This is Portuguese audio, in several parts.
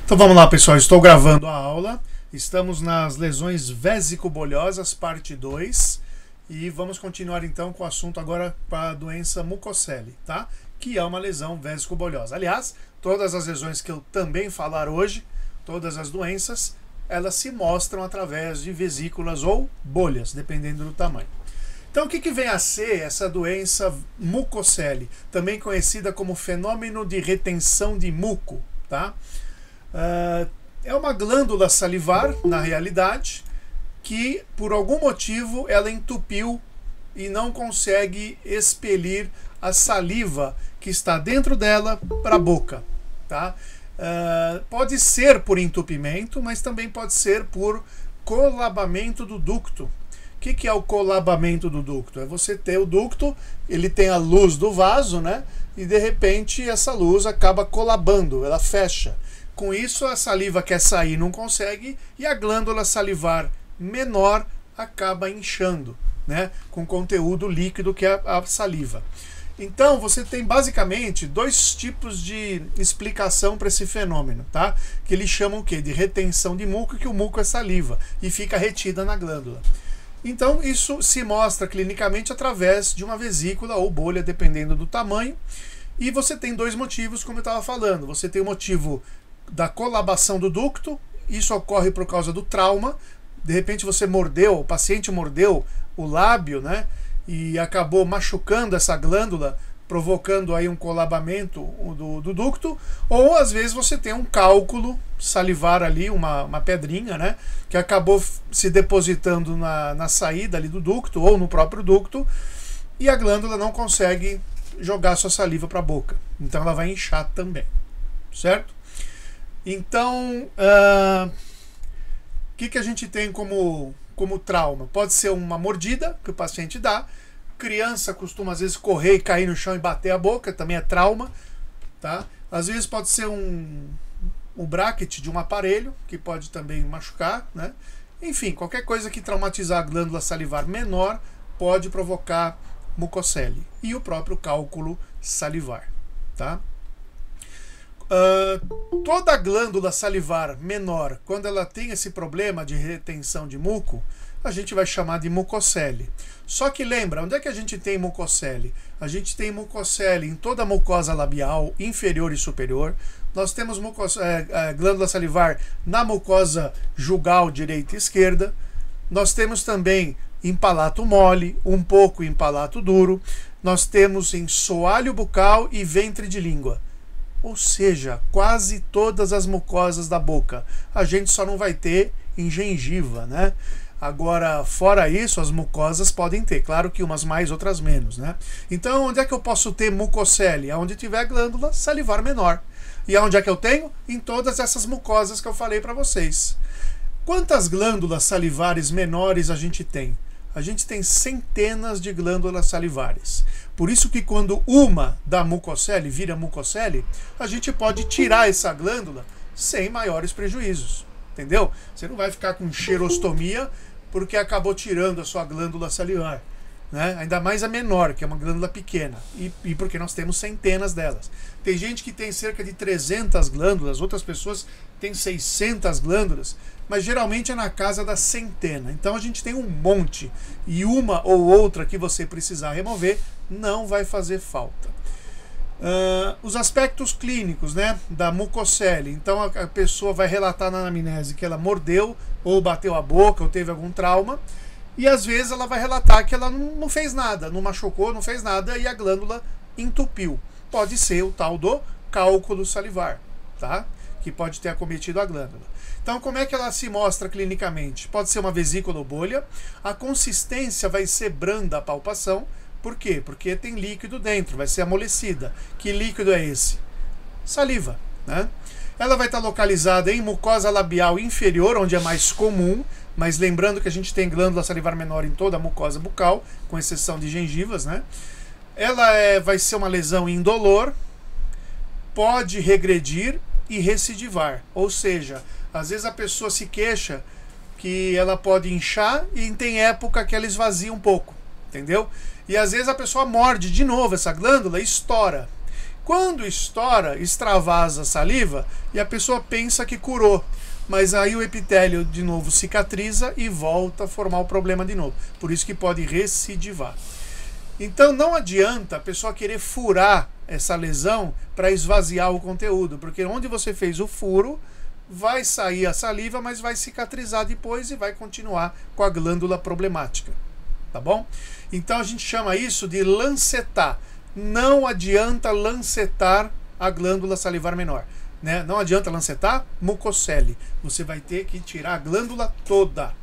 Então vamos lá, pessoal, estou gravando a aula, estamos nas lesões vesico-bolhosas, parte 2, e vamos continuar então com o assunto agora para a doença mucocele, tá? Que é uma lesão vesico-bolhosa. Aliás, todas as lesões que eu também falar hoje, todas as doenças, elas se mostram através de vesículas ou bolhas, dependendo do tamanho. Então o que vem a ser essa doença mucocele, também conhecida como fenômeno de retenção de muco, tá? É uma glândula salivar, na realidade, que por algum motivo ela entupiu e não consegue expelir a saliva que está dentro dela para a boca. Tá? Pode ser por entupimento, mas também pode ser por colabamento do ducto. O que é o colabamento do ducto? É você ter o ducto, ele tem a luz do vaso, né? E de repente essa luz acaba colabando, ela fecha. Com isso, a saliva quer sair, não consegue, e a glândula salivar menor acaba inchando, né, com conteúdo líquido que é a saliva. Então, você tem basicamente dois tipos de explicação para esse fenômeno, tá? Que eles chamam o quê? De retenção de muco, que o muco é saliva e fica retida na glândula. Então, isso se mostra clinicamente através de uma vesícula ou bolha, dependendo do tamanho. E você tem dois motivos, como eu estava falando. Você tem o motivo da colabação do ducto, isso ocorre por causa do trauma. De repente você mordeu, o paciente mordeu o lábio, né, e acabou machucando essa glândula, provocando aí um colabamento do ducto, ou às vezes você tem um cálculo salivar ali, uma pedrinha, né, que acabou se depositando na saída ali do ducto, ou no próprio ducto, e a glândula não consegue jogar sua saliva para a boca, então ela vai inchar também, certo? Então, o que a gente tem como trauma? Pode ser uma mordida que o paciente dá. Criança costuma às vezes correr e cair no chão e bater a boca, também é trauma. Tá? Às vezes pode ser um bracket de um aparelho, que pode também machucar. Né? Enfim, qualquer coisa que traumatizar a glândula salivar menor pode provocar mucocele. E o próprio cálculo salivar. Tá? Toda glândula salivar menor, quando ela tem esse problema de retenção de muco, a gente vai chamar de mucocele. Só que lembra, onde é que a gente tem mucocele? A gente tem mucocele em toda a mucosa labial, inferior e superior. Nós temos glândula salivar na mucosa jugal direita e esquerda. Nós temos também em palato mole, um pouco em palato duro. Nós temos em soalho bucal e ventre de língua. Ou seja, quase todas as mucosas da boca. A gente só não vai ter em gengiva, né? Agora, fora isso, as mucosas podem ter. Claro que umas mais, outras menos, né? Então, onde é que eu posso ter mucocele? Onde tiver glândula salivar menor. E onde é que eu tenho? Em todas essas mucosas que eu falei para vocês. Quantas glândulas salivares menores a gente tem? A gente tem centenas de glândulas salivares. Por isso que quando uma da mucocele vira mucocele, a gente pode tirar essa glândula sem maiores prejuízos. Entendeu? Você não vai ficar com xerostomia porque acabou tirando a sua glândula salivar. Né? Ainda mais a menor, que é uma glândula pequena. E porque nós temos centenas delas. Tem gente que tem cerca de 300 glândulas, outras pessoas têm 600 glândulas, mas geralmente é na casa da centena. Então a gente tem um monte, e uma ou outra que você precisar remover não vai fazer falta. Os aspectos clínicos, né, da mucocele. Então a pessoa vai relatar na anamnese que ela mordeu, ou bateu a boca, ou teve algum trauma, e às vezes ela vai relatar que ela não fez nada, não machucou, não fez nada, e a glândula entupiu. Pode ser o tal do cálculo salivar, tá? Que pode ter acometido a glândula. Então, como é que ela se mostra clinicamente? Pode ser uma vesícula ou bolha. A consistência vai ser branda a palpação. Por quê? Porque tem líquido dentro, vai ser amolecida. Que líquido é esse? Saliva, né? Ela vai estar localizada em mucosa labial inferior, onde é mais comum, mas lembrando que a gente tem glândula salivar menor em toda a mucosa bucal, com exceção de gengivas, né? Ela vai ser uma lesão indolor, pode regredir e recidivar, ou seja, às vezes a pessoa se queixa que ela pode inchar e tem época que ela esvazia um pouco, entendeu? E às vezes a pessoa morde de novo essa glândula e estoura. Quando estoura, extravasa a saliva e a pessoa pensa que curou. Mas aí o epitélio de novo cicatriza e volta a formar o problema de novo. Por isso que pode recidivar. Então não adianta a pessoa querer furar essa lesão para esvaziar o conteúdo, porque onde você fez o furo, vai sair a saliva, mas vai cicatrizar depois e vai continuar com a glândula problemática. Tá bom? Então a gente chama isso de lancetar. Não adianta lancetar a glândula salivar menor. Né? Não adianta lancetar mucocele. Você vai ter que tirar a glândula toda.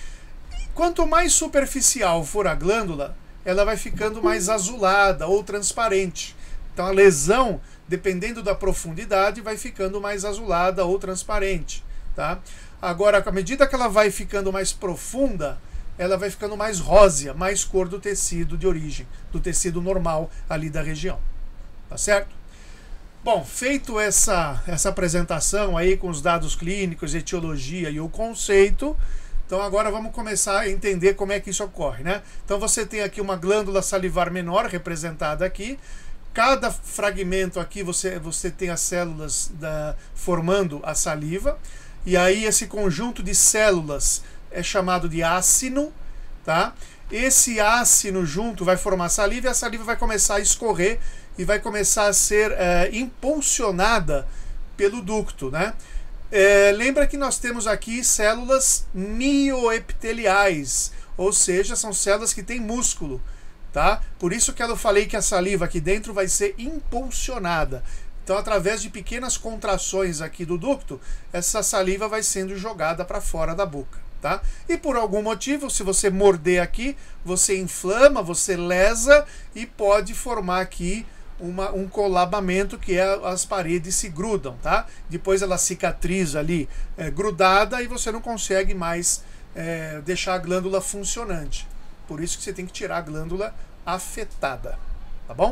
Quanto mais superficial for a glândula, ela vai ficando mais azulada ou transparente. Então a lesão, dependendo da profundidade, vai ficando mais azulada ou transparente. Tá? Agora, à medida que ela vai ficando mais profunda, ela vai ficando mais rósea, mais cor do tecido de origem, do tecido normal ali da região. Tá certo? Bom, feito essa apresentação aí com os dados clínicos, etiologia e o conceito, então agora vamos começar a entender como é que isso ocorre, né? Então você tem aqui uma glândula salivar menor representada aqui. Cada fragmento aqui você tem as células formando a saliva. E aí esse conjunto de células é chamado de ácino, tá? Esse ácino junto vai formar saliva e a saliva vai começar a escorrer e vai começar a ser impulsionada pelo ducto, né? Lembra que nós temos aqui células mioepiteliais, ou seja, são células que têm músculo, tá? Por isso que eu falei que a saliva aqui dentro vai ser impulsionada. Então, através de pequenas contrações aqui do ducto, essa saliva vai sendo jogada para fora da boca, tá? E por algum motivo, se você morder aqui, você inflama, você lesa e pode formar aqui um colabamento, que as paredes se grudam, tá? Depois ela cicatriza ali grudada e você não consegue mais deixar a glândula funcionante. Por isso que você tem que tirar a glândula afetada, tá bom?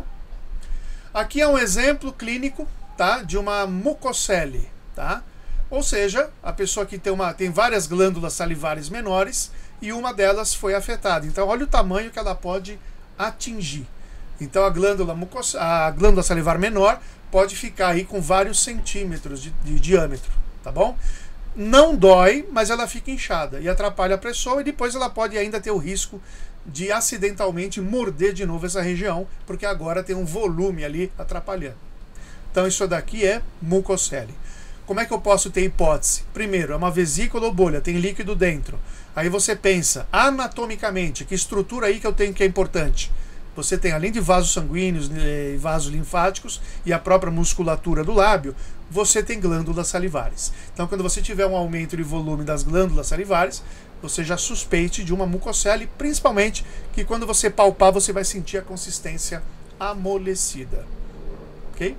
Aqui é um exemplo clínico, tá? De uma mucocele, tá? Ou seja, a pessoa que tem várias glândulas salivares menores e uma delas foi afetada. Então olha o tamanho que ela pode atingir. Então a glândula salivar menor pode ficar aí com vários centímetros de diâmetro, tá bom? Não dói, mas ela fica inchada e atrapalha a pessoa, e depois ela pode ainda ter o risco de acidentalmente morder de novo essa região, porque agora tem um volume ali atrapalhando. Então isso daqui é mucocele. Como é que eu posso ter hipótese? Primeiro, é uma vesícula ou bolha, tem líquido dentro. Aí você pensa, anatomicamente, que estrutura aí que eu tenho que é importante? Você tem, além de vasos sanguíneos e vasos linfáticos e a própria musculatura do lábio, você tem glândulas salivares. Então, quando você tiver um aumento de volume das glândulas salivares, você já suspeite de uma mucocele, principalmente que quando você palpar, você vai sentir a consistência amolecida. Ok?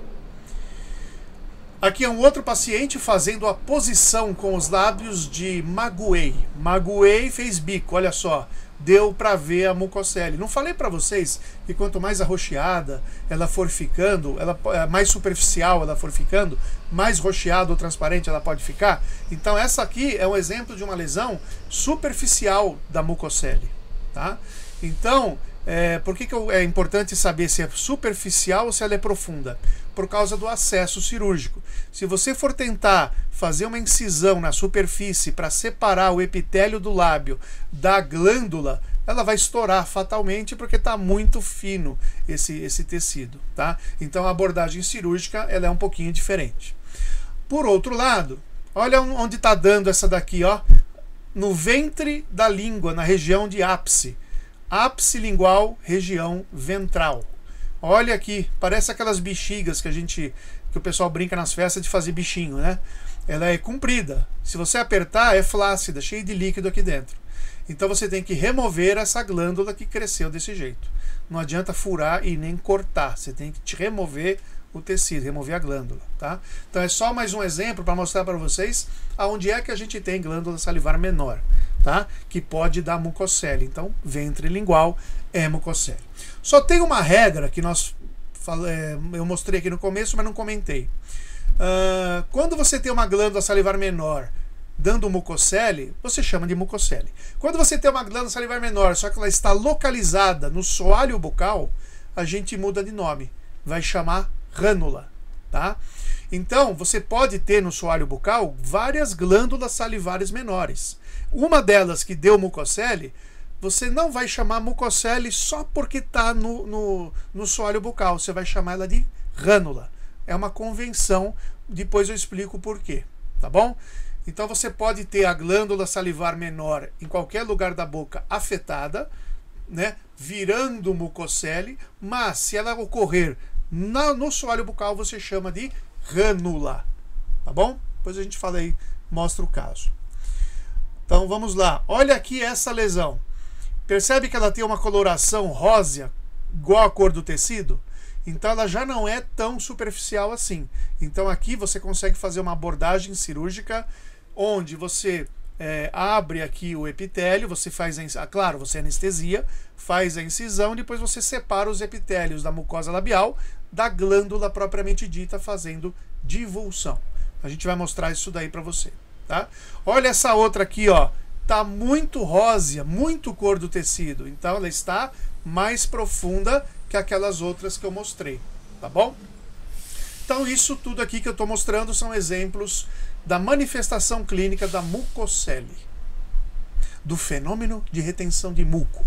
Aqui é um outro paciente fazendo a posição com os lábios de Maguey. Maguey fez bico, olha só. Deu para ver a mucocele. Não falei para vocês que quanto mais arroxeada ela for ficando, mais superficial ela for ficando, mais roxeada ou transparente ela pode ficar? Então essa aqui é um exemplo de uma lesão superficial da mucocele, tá? Então, por que é importante saber se é superficial ou se ela é profunda? Por causa do acesso cirúrgico. Se você for tentar fazer uma incisão na superfície para separar o epitélio do lábio da glândula, ela vai estourar fatalmente porque está muito fino esse tecido, tá? Então a abordagem cirúrgica ela é um pouquinho diferente. Por outro lado, olha onde está dando essa daqui, ó, no ventre da língua, na região de ápice. Ápice lingual, região ventral. Olha aqui, parece aquelas bexigas que o pessoal brinca nas festas de fazer bichinho, né? Ela é comprida. Se você apertar, é flácida, cheia de líquido aqui dentro. Então você tem que remover essa glândula que cresceu desse jeito. Não adianta furar e nem cortar. Você tem que remover o tecido, remover a glândula, tá? Então é só mais um exemplo para mostrar para vocês aonde é que a gente tem glândula salivar menor, tá? Que pode dar mucocele. Então, ventre lingual é mucocele. Só tem uma regra que eu mostrei aqui no começo, mas não comentei. Quando você tem uma glândula salivar menor dando mucocele, você chama de mucocele. Quando você tem uma glândula salivar menor, só que ela está localizada no soalho bucal, a gente muda de nome. Vai chamar rânula, tá? Então, você pode ter no soalho bucal várias glândulas salivares menores. Uma delas que deu mucocele, você não vai chamar mucocele só porque está no soalho bucal, você vai chamar ela de rânula. É uma convenção, depois eu explico o porquê, tá bom? Então você pode ter a glândula salivar menor em qualquer lugar da boca afetada, né, virando mucocele, mas se ela ocorrer no soalho bucal, você chama de rânula, tá bom? Depois a gente fala aí, mostra o caso. Então vamos lá, olha aqui essa lesão. Percebe que ela tem uma coloração rósea, igual a cor do tecido? Então ela já não é tão superficial assim. Então aqui você consegue fazer uma abordagem cirúrgica onde você abre aqui o epitélio, você faz, claro, você anestesia, faz a incisão, depois você separa os epitélios da mucosa labial da glândula propriamente dita, fazendo divulsão. A gente vai mostrar isso daí para você, tá? Olha essa outra aqui, ó, tá muito rósea, muito cor do tecido, então ela está mais profunda que aquelas outras que eu mostrei, tá bom? Então isso tudo aqui que eu estou mostrando são exemplos da manifestação clínica da mucocele, do fenômeno de retenção de muco.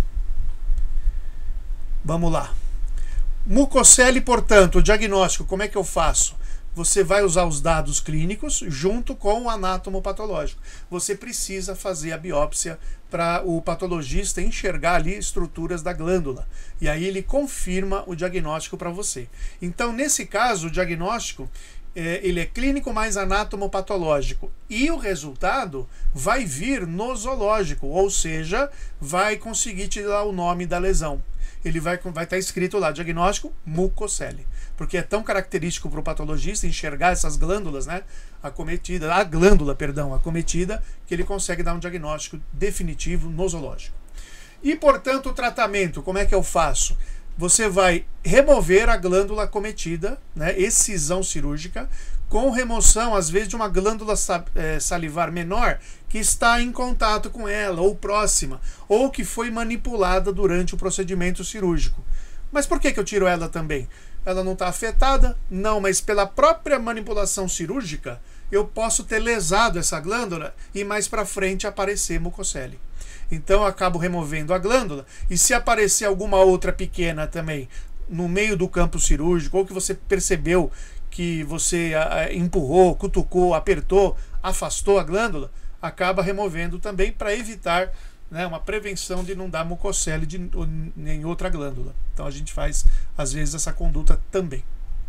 Vamos lá. Mucocele, portanto, o diagnóstico, como é que eu faço? Você vai usar os dados clínicos junto com o anátomo patológico. Você precisa fazer a biópsia para o patologista enxergar ali estruturas da glândula. E aí ele confirma o diagnóstico para você. Então, nesse caso, o diagnóstico ele é clínico mais anátomo patológico. E o resultado vai vir no zoológico, ou seja, vai conseguir te dar o nome da lesão. Ele vai estar escrito lá, diagnóstico mucocele, porque é tão característico para o patologista enxergar essas glândulas, né, a glândula acometida, que ele consegue dar um diagnóstico definitivo no zoológico. E, portanto, o tratamento, como é que eu faço? Você vai remover a glândula acometida, né, excisão cirúrgica, com remoção, às vezes, de uma glândula salivar menor que está em contato com ela, ou próxima, ou que foi manipulada durante o procedimento cirúrgico. Mas por que eu tiro ela também? Ela não está afetada? Não, mas pela própria manipulação cirúrgica, eu posso ter lesado essa glândula e mais para frente aparecer mucocele. Então eu acabo removendo a glândula, e se aparecer alguma outra pequena também no meio do campo cirúrgico, ou que você percebeu que você empurrou, cutucou, apertou, afastou a glândula, acaba removendo também para evitar, né, uma prevenção de não dar mucocele em outra glândula. Então a gente faz às vezes essa conduta também.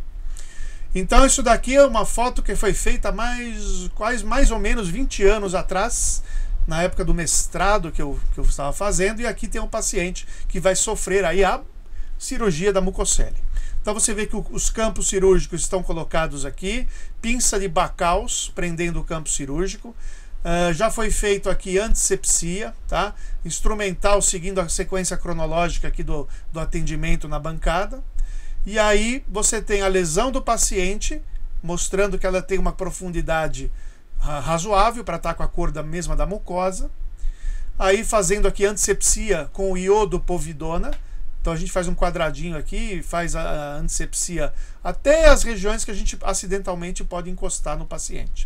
Então isso daqui é uma foto que foi feita mais ou menos 20 anos atrás, na época do mestrado que eu estava fazendo, e aqui tem um paciente que vai sofrer aí a cirurgia da mucocele. Então você vê que os campos cirúrgicos estão colocados aqui, pinça de Backaus prendendo o campo cirúrgico. Já foi feito aqui antisepsia, tá? Instrumental seguindo a sequência cronológica aqui do atendimento na bancada. E aí você tem a lesão do paciente, mostrando que ela tem uma profundidade razoável para estar com a cor mesma da mucosa. Aí fazendo aqui antisepsia com iodopovidona. Então a gente faz um quadradinho aqui, faz a antisepsia até as regiões que a gente acidentalmente pode encostar no paciente.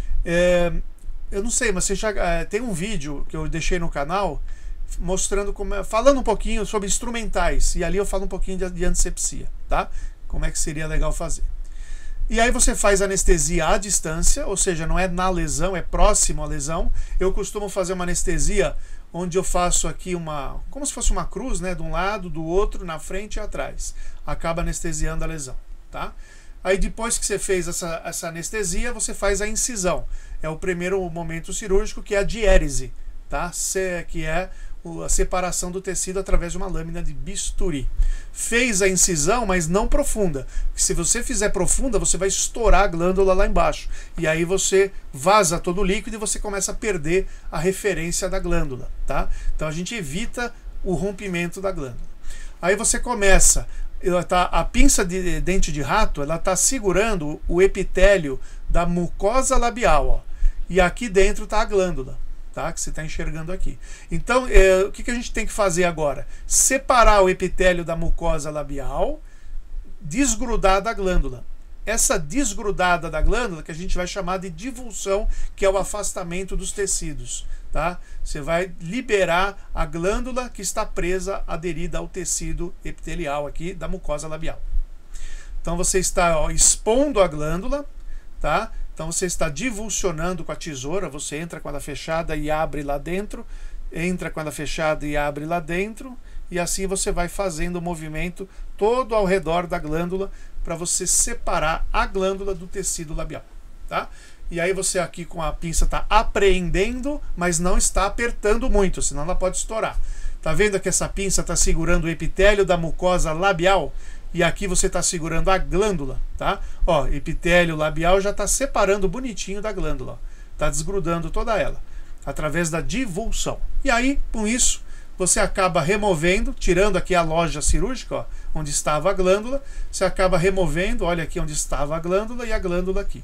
Eu não sei, mas você tem um vídeo que eu deixei no canal mostrando falando um pouquinho sobre instrumentais, e ali eu falo um pouquinho de antisepsia, tá? Como é que seria legal fazer. E aí você faz anestesia à distância, ou seja, não é na lesão, é próximo à lesão. Eu costumo fazer uma anestesia onde eu faço aqui como se fosse uma cruz, né, de um lado, do outro, na frente e atrás. Acaba anestesiando a lesão, tá? Aí depois que você fez essa anestesia, você faz a incisão. É o primeiro momento cirúrgico, que é a diérese, tá? Que é a separação do tecido através de uma lâmina de bisturi. Fez a incisão, mas não profunda. Se você fizer profunda, você vai estourar a glândula lá embaixo. E aí você vaza todo o líquido e você começa a perder a referência da glândula, tá? Então a gente evita o rompimento da glândula. Aí você começa, a pinça de dente de rato, ela está segurando o epitélio da mucosa labial, ó, e aqui dentro está a glândula, tá? Que você está enxergando aqui. Então, o que a gente tem que fazer agora? Separar o epitélio da mucosa labial, desgrudar da glândula. Essa desgrudada da glândula que a gente vai chamar de divulsão, que é o afastamento dos tecidos, tá? Você vai liberar a glândula que está presa, aderida ao tecido epitelial aqui da mucosa labial. Então você está expondo a glândula, tá? Então você está divulsionando com a tesoura, você entra com ela fechada e abre lá dentro, entra com ela fechada e abre lá dentro, e assim você vai fazendo o movimento todo ao redor da glândula para você separar a glândula do tecido labial, tá? E aí você aqui com a pinça está apreendendo, mas não está apertando muito, senão ela pode estourar. Tá vendo que essa pinça está segurando o epitélio da mucosa labial? E aqui você está segurando a glândula, tá? Ó, epitélio labial já está separando bonitinho da glândula, está desgrudando toda ela, através da divulsão. E aí, com isso, você acaba removendo, tirando aqui a loja cirúrgica, ó, onde estava a glândula, você acaba removendo, olha aqui onde estava a glândula e a glândula aqui.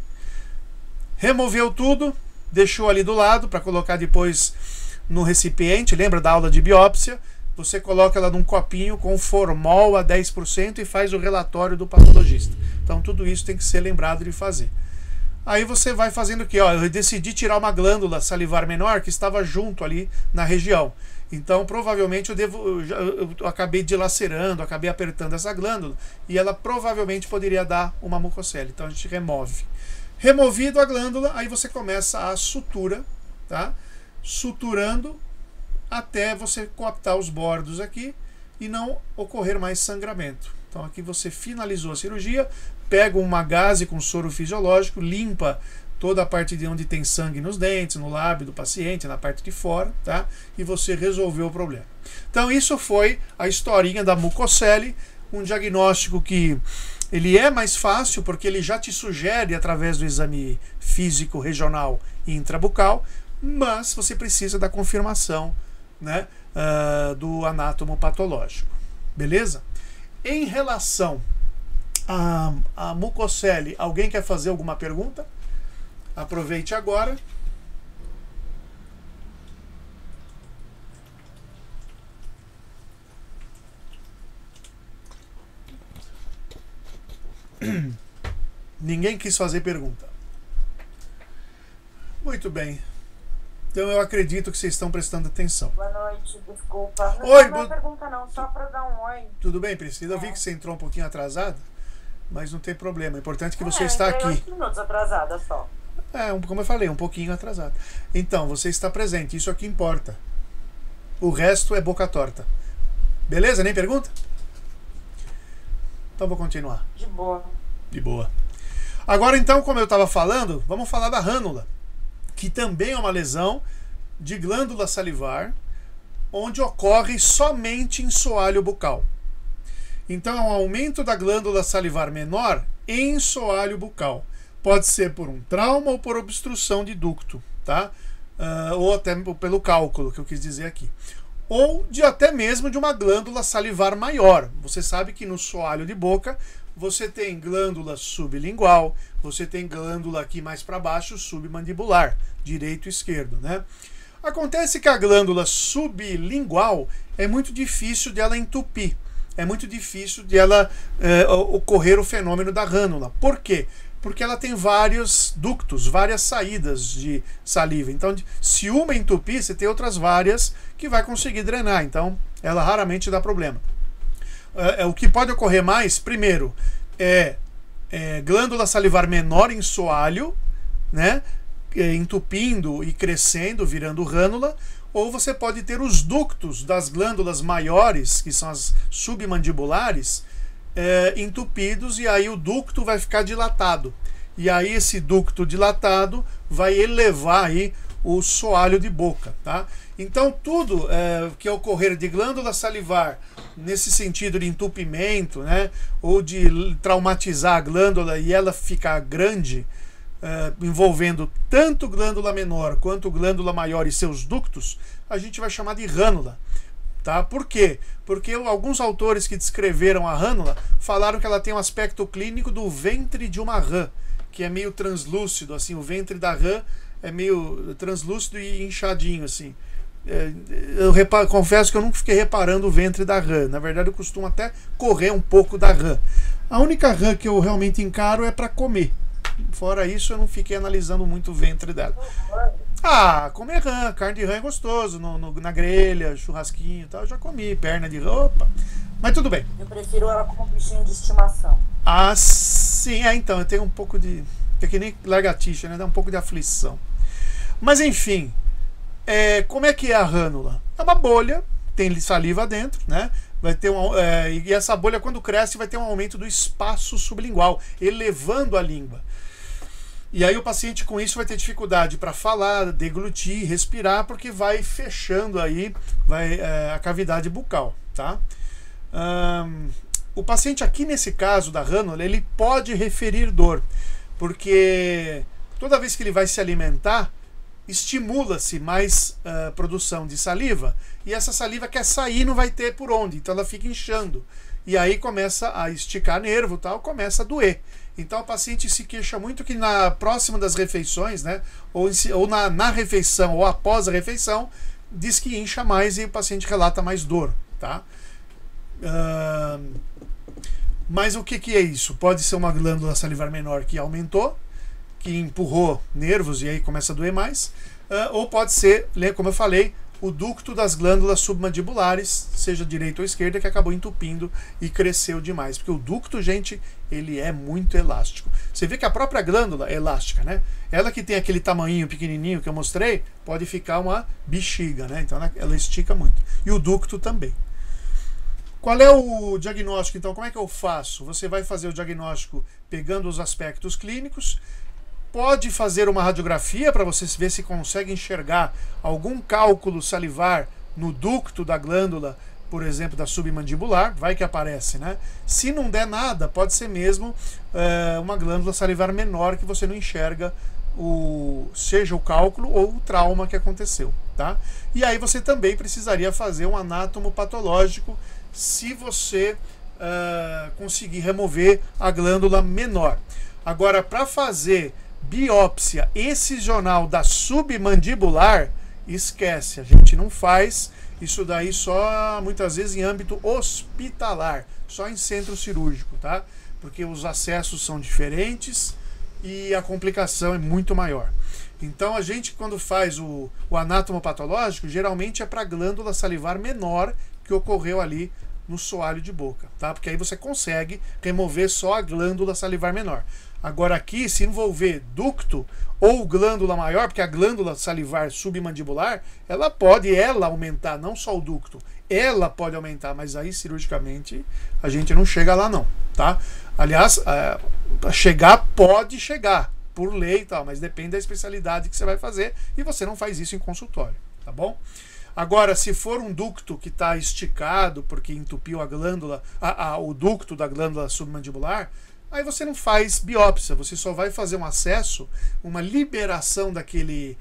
Removeu tudo, deixou ali do lado para colocar depois no recipiente, lembra da aula de biópsia? Você coloca ela num copinho com formol a 10% e faz o relatório do patologista. Então tudo isso tem que ser lembrado de fazer. Aí você vai fazendo o que? Ó, eu decidi tirar uma glândula salivar menor que estava junto ali na região. Então provavelmente eu acabei dilacerando, acabei apertando essa glândula e ela provavelmente poderia dar uma mucocele. Então a gente remove. Removido a glândula, aí você começa a sutura, tá? Suturando até você coaptar os bordos aqui e não ocorrer mais sangramento. Então aqui você finalizou a cirurgia, pega uma gaze com soro fisiológico, limpa toda a parte de onde tem sangue nos dentes, no lábio do paciente, na parte de fora, tá? E você resolveu o problema. Então isso foi a historinha da mucocele, um diagnóstico que ele é mais fácil porque ele já te sugere através do exame físico regional e intrabucal, mas você precisa da confirmação, né, do anátomo patológico. Beleza? Em relação à mucocele, alguém quer fazer alguma pergunta? Aproveite agora. Ninguém quis fazer pergunta. Muito bem. Então eu acredito que vocês estão prestando atenção. Boa noite, desculpa. Não Oi, é uma pergunta não, só para dar um oi. Tudo bem, Priscila? Eu vi que você entrou um pouquinho atrasada, mas não tem problema. O importante é que você está aqui. 8 minutos atrasada só. Como eu falei, um pouquinho atrasada. Então, você está presente, isso aqui importa. O resto é boca torta. Beleza? Nem pergunta? Então vou continuar. De boa. De boa. Agora então, como eu estava falando, vamos falar da rânula, que também é uma lesão de glândula salivar, onde ocorre somente em soalho bucal. Então é um aumento da glândula salivar menor em soalho bucal. Pode ser por um trauma ou por obstrução de ducto, tá? Ou até pelo cálculo, que eu quis dizer aqui. Ou até mesmo de uma glândula salivar maior. Você sabe que no soalho de boca você tem glândula sublingual, você tem glândula aqui mais para baixo, submandibular, direito e esquerdo, né? Acontece que a glândula sublingual é muito difícil de ela entupir, é muito difícil de ela ocorrer o fenômeno da rânula. Por quê? Porque ela tem vários ductos, várias saídas de saliva. Então, se uma entupir, você tem outras várias que vai conseguir drenar. Então, ela raramente dá problema. O que pode ocorrer mais, primeiro, é glândula salivar menor em soalho, né, entupindo e crescendo, virando rânula, ou você pode ter os ductos das glândulas maiores, que são as submandibulares, entupidos, e aí o ducto vai ficar dilatado. E aí esse ducto dilatado vai elevar aí o soalho de boca, tá? Então tudo que ocorrer de glândula salivar nesse sentido de entupimento, né, ou de traumatizar a glândula e ela ficar grande, envolvendo tanto glândula menor quanto glândula maior e seus ductos, a gente vai chamar de rânula. Tá? Por quê? Porque alguns autores que descreveram a rânula falaram que ela tem um aspecto clínico do ventre de uma rã, que é meio translúcido, assim, o ventre da rã é meio translúcido e inchadinho, assim. confesso que eu nunca fiquei reparando o ventre da rã. Na verdade, eu costumo até correr um pouco da rã. A única rã que eu realmente encaro é para comer. Fora isso, eu não fiquei analisando muito o ventre dela. Comer rã, carne de rã é gostoso, na grelha, churrasquinho e tal, eu já comi, perna de rã, opa. Mas tudo bem. Eu prefiro ela como bichinho de estimação. Sim, então, eu tenho um pouco de... É que nem lagartixa, né? Dá um pouco de aflição. Mas enfim, como é que é a rânula? É uma bolha, tem saliva dentro, né? Vai ter e essa bolha, quando cresce, vai ter um aumento do espaço sublingual, elevando a língua. E aí o paciente com isso vai ter dificuldade para falar, deglutir, respirar, porque vai fechando aí a cavidade bucal, tá? O paciente aqui nesse caso da rânula, ele pode referir dor, porque toda vez que ele vai se alimentar, estimula-se mais produção de saliva, e essa saliva quer sair, não vai ter por onde, então ela fica inchando. E aí começa a esticar nervo, tal, começa a doer. Então o paciente se queixa muito que na próxima das refeições, né, ou na refeição ou após a refeição, diz que incha mais e o paciente relata mais dor, tá? Mas o que é isso? Pode ser uma glândula salivar menor que aumentou, que empurrou nervos e aí começa a doer mais, ou pode ser, como eu falei, o ducto das glândulas submandibulares, seja direita ou esquerda, que acabou entupindo e cresceu demais. Porque o ducto, gente, ele é muito elástico. Você vê que a própria glândula é elástica, né? Ela que tem aquele tamanhinho pequenininho que eu mostrei, pode ficar uma bexiga, né? Então ela estica muito. E o ducto também. Qual é o diagnóstico, então? Como é que eu faço? Você vai fazer o diagnóstico pegando os aspectos clínicos, pode fazer uma radiografia para você ver se consegue enxergar algum cálculo salivar no ducto da glândula, por exemplo, da submandibular, vai que aparece, né? Se não der nada, pode ser mesmo uma glândula salivar menor que você não enxerga, seja o cálculo ou o trauma que aconteceu, tá? E aí você também precisaria fazer um anátomo patológico se você conseguir remover a glândula menor. Agora, para fazer biópsia excisional da submandibular, esquece, a gente não faz isso daí só muitas vezes em âmbito hospitalar, só em centro cirúrgico, tá? Porque os acessos são diferentes e a complicação é muito maior. Então a gente, quando faz o anátomo patológico, geralmente é para a glândula salivar menor que ocorreu ali no soalho de boca, tá? Porque aí você consegue remover só a glândula salivar menor. Agora aqui, se envolver ducto ou glândula maior, porque a glândula salivar submandibular, ela pode aumentar, não só o ducto, ela pode aumentar, mas aí cirurgicamente a gente não chega lá não, tá? Aliás, pode chegar, por lei e tal, mas depende da especialidade que você vai fazer e você não faz isso em consultório, tá bom? Agora, se for um ducto que está esticado porque entupiu a glândula, o ducto da glândula submandibular, aí você não faz biópsia, você só vai fazer um acesso, uma liberação daquele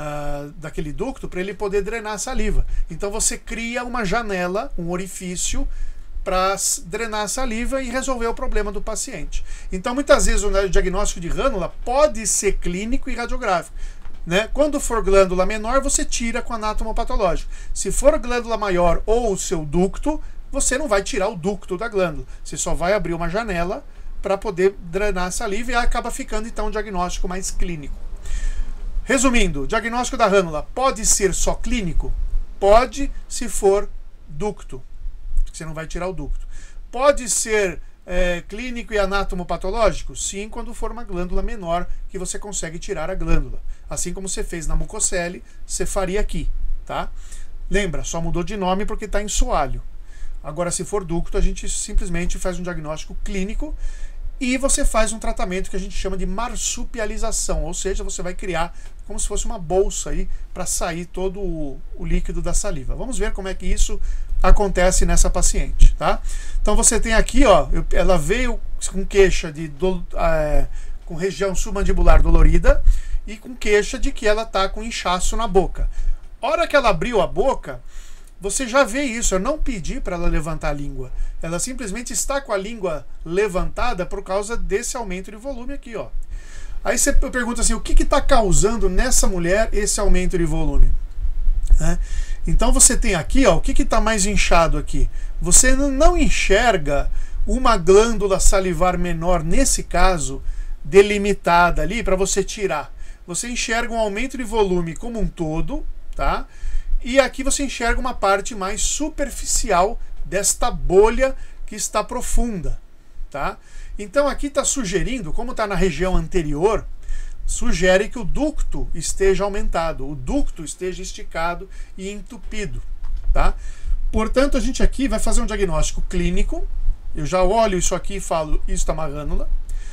ducto para ele poder drenar a saliva. Então você cria uma janela, um orifício para drenar a saliva e resolver o problema do paciente. Então muitas vezes o diagnóstico de rânula pode ser clínico e radiográfico, né? Quando for glândula menor, você tira com anátomo patológico. Se for glândula maior ou o seu ducto, você não vai tirar o ducto da glândula, você só vai abrir uma janela para poder drenar a saliva e acaba ficando então um diagnóstico mais clínico. Resumindo, o diagnóstico da rânula pode ser só clínico? Pode, se for ducto, porque você não vai tirar o ducto. Pode ser clínico e anátomo patológico? Sim, quando for uma glândula menor que você consegue tirar a glândula. Assim como você fez na mucocele, você faria aqui, tá? Lembra, só mudou de nome porque está em soalho. Agora, se for ducto, a gente simplesmente faz um diagnóstico clínico e você faz um tratamento que a gente chama de marsupialização, ou seja, você vai criar como se fosse uma bolsa aí para sair todo o líquido da saliva. Vamos ver como é que isso acontece nessa paciente, tá? Então você tem aqui, ó, ela veio com queixa com região submandibular dolorida e com queixa de que ela tá com inchaço na boca. A hora que ela abriu a boca, você já vê isso, eu não pedi para ela levantar a língua. Ela simplesmente está com a língua levantada por causa desse aumento de volume aqui, ó. Aí você pergunta assim, o que está causando nessa mulher esse aumento de volume? Então você tem aqui, ó, o que está mais inchado aqui? Você não enxerga uma glândula salivar menor, nesse caso, delimitada ali para você tirar. Você enxerga um aumento de volume como um todo, tá? E aqui você enxerga uma parte mais superficial desta bolha que está profunda, tá? Então aqui está sugerindo, como está na região anterior, sugere que o ducto esteja aumentado, o ducto esteja esticado e entupido, tá? Portanto, a gente aqui vai fazer um diagnóstico clínico. Eu já olho isso aqui e falo, isso está uma rânula.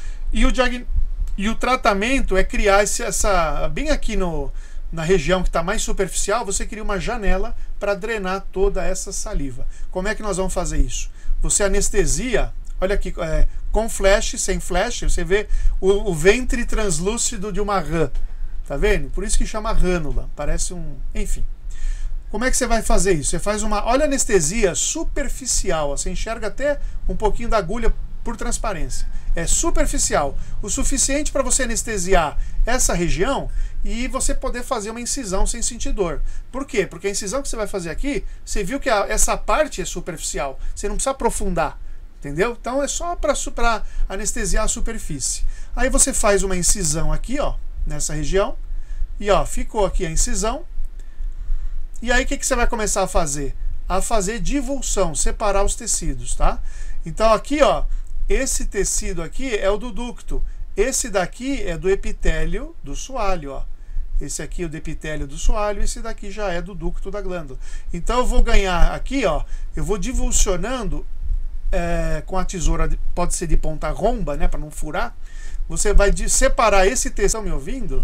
E o tratamento é criar bem aqui na região que está mais superficial, você cria uma janela para drenar toda essa saliva. Como é que nós vamos fazer isso? Você anestesia, olha aqui, com flash, sem flash, você vê o ventre translúcido de uma rã. Tá vendo? Por isso que chama rânula. Parece um... Enfim. Como é que você vai fazer isso? Você faz olha a anestesia superficial. Você enxerga até um pouquinho da agulha por transparência. É superficial. O suficiente para você anestesiar essa região e você poder fazer uma incisão sem sentir dor. Por quê? Porque a incisão que você vai fazer aqui, você viu que essa parte é superficial. Você não precisa aprofundar. Entendeu? Então é só para anestesiar a superfície. Aí você faz uma incisão aqui, ó, nessa região. E ó, ficou aqui a incisão. E aí o que você vai começar a fazer? A fazer divulsão, separar os tecidos, tá? Então aqui, ó, esse tecido aqui é o do ducto. Esse daqui é do epitélio do soalho, ó. Esse aqui é o do epitélio do soalho, esse daqui já é do ducto da glândula. Então eu vou ganhar aqui, ó, eu vou divulsionando com a tesoura, pode ser de ponta romba, né, para não furar. Você vai separar esse tecido. Estão me ouvindo?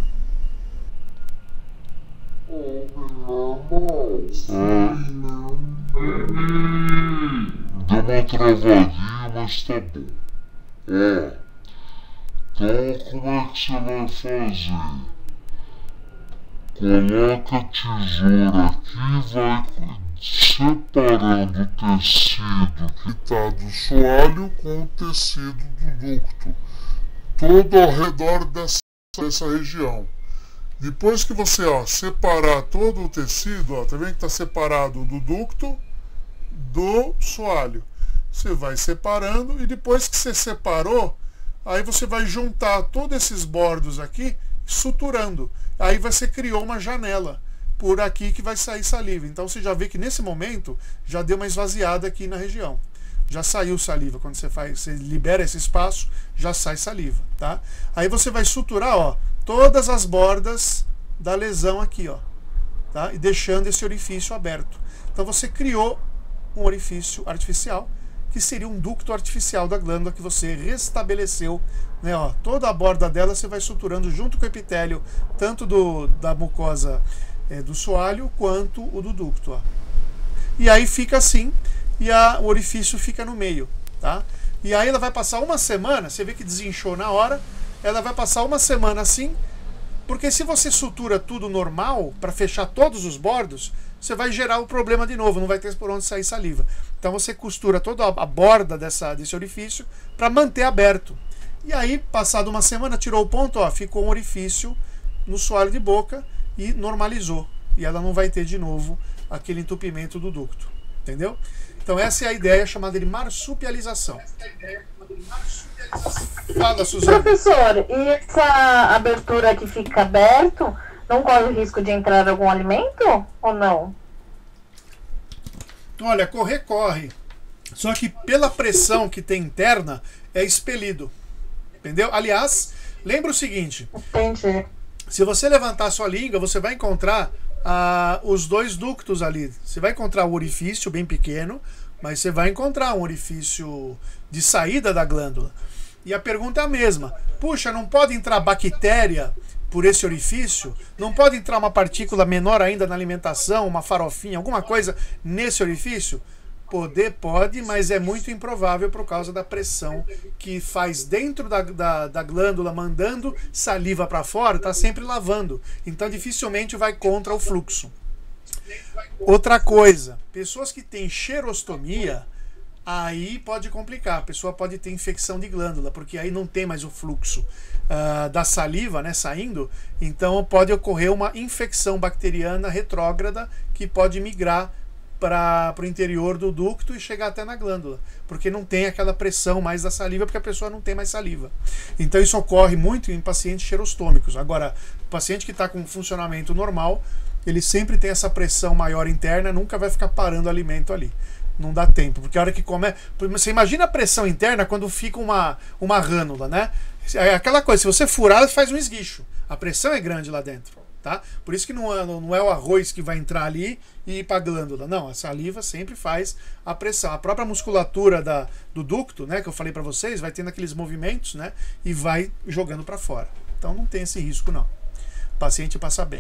Deu uma travadinha, mas tá bom. Então como é que você vai fazer? Coloca a tesoura aqui e vai separando o tecido que está do soalho com o tecido do ducto, todo ao redor dessa região. Depois que você separar todo o tecido, tá vendo que está separado do ducto do soalho. Você vai separando e depois que você separou, aí você vai juntar todos esses bordos aqui, suturando. Aí você criou uma janela por aqui que vai sair saliva. Então você já vê que nesse momento já deu uma esvaziada aqui na região. Já saiu saliva. Quando você libera esse espaço, já sai saliva, tá? Aí você vai suturar, ó, todas as bordas da lesão aqui, ó, tá? E deixando esse orifício aberto. Então você criou um orifício artificial, que seria um ducto artificial da glândula que você restabeleceu, né, ó, toda a borda dela você vai suturando junto com o epitélio, tanto da mucosa do soalho quanto o do ducto, ó. E aí fica assim, e o orifício fica no meio, tá? E aí ela vai passar uma semana, você vê que desinchou na hora, ela vai passar uma semana assim, porque se você sutura tudo normal, para fechar todos os bordos, você vai gerar o problema de novo, não vai ter por onde sair saliva. Então você costura toda a borda desse orifício para manter aberto. E aí, passado uma semana, tirou o ponto, ó, ficou um orifício no soalho de boca e normalizou. E ela não vai ter de novo aquele entupimento do ducto. Entendeu? Então essa é a ideia chamada de marsupialização. Fala, Suzana. Professor, e essa abertura que fica aberto, não corre o risco de entrar algum alimento ou não? Olha, corre. Só que pela pressão que tem interna, é expelido. Entendeu? Aliás, lembra o seguinte. Entendi. Se você levantar a sua língua, você vai encontrar os dois ductos ali. Você vai encontrar o orifício bem pequeno, mas você vai encontrar um orifício de saída da glândula. E a pergunta é a mesma. Puxa, não pode entrar bactéria por esse orifício? Não pode entrar uma partícula menor ainda na alimentação, uma farofinha, alguma coisa nesse orifício? Pode, mas é muito improvável por causa da pressão que faz dentro da glândula, mandando saliva para fora, está sempre lavando. Então dificilmente vai contra o fluxo. Outra coisa, pessoas que têm xerostomia, aí pode complicar. A pessoa pode ter infecção de glândula, porque aí não tem mais o fluxo da saliva, né, saindo. Então pode ocorrer uma infecção bacteriana retrógrada que pode migrar para o interior do ducto e chegar até na glândula, porque não tem aquela pressão mais da saliva, porque a pessoa não tem mais saliva. Então isso ocorre muito em pacientes xerostômicos. Agora, o paciente que está com funcionamento normal, ele sempre tem essa pressão maior interna, nunca vai ficar parando alimento ali. Não dá tempo, porque a hora que come... Você imagina a pressão interna quando fica uma rânula, né? É aquela coisa, se você furar, faz um esguicho. A pressão é grande lá dentro. Tá? Por isso que não é o arroz que vai entrar ali e ir para a glândula. Não, a saliva sempre faz a pressão. A própria musculatura do ducto, né, que eu falei para vocês, vai tendo aqueles movimentos, né, e vai jogando para fora. Então não tem esse risco, não. O paciente passa bem.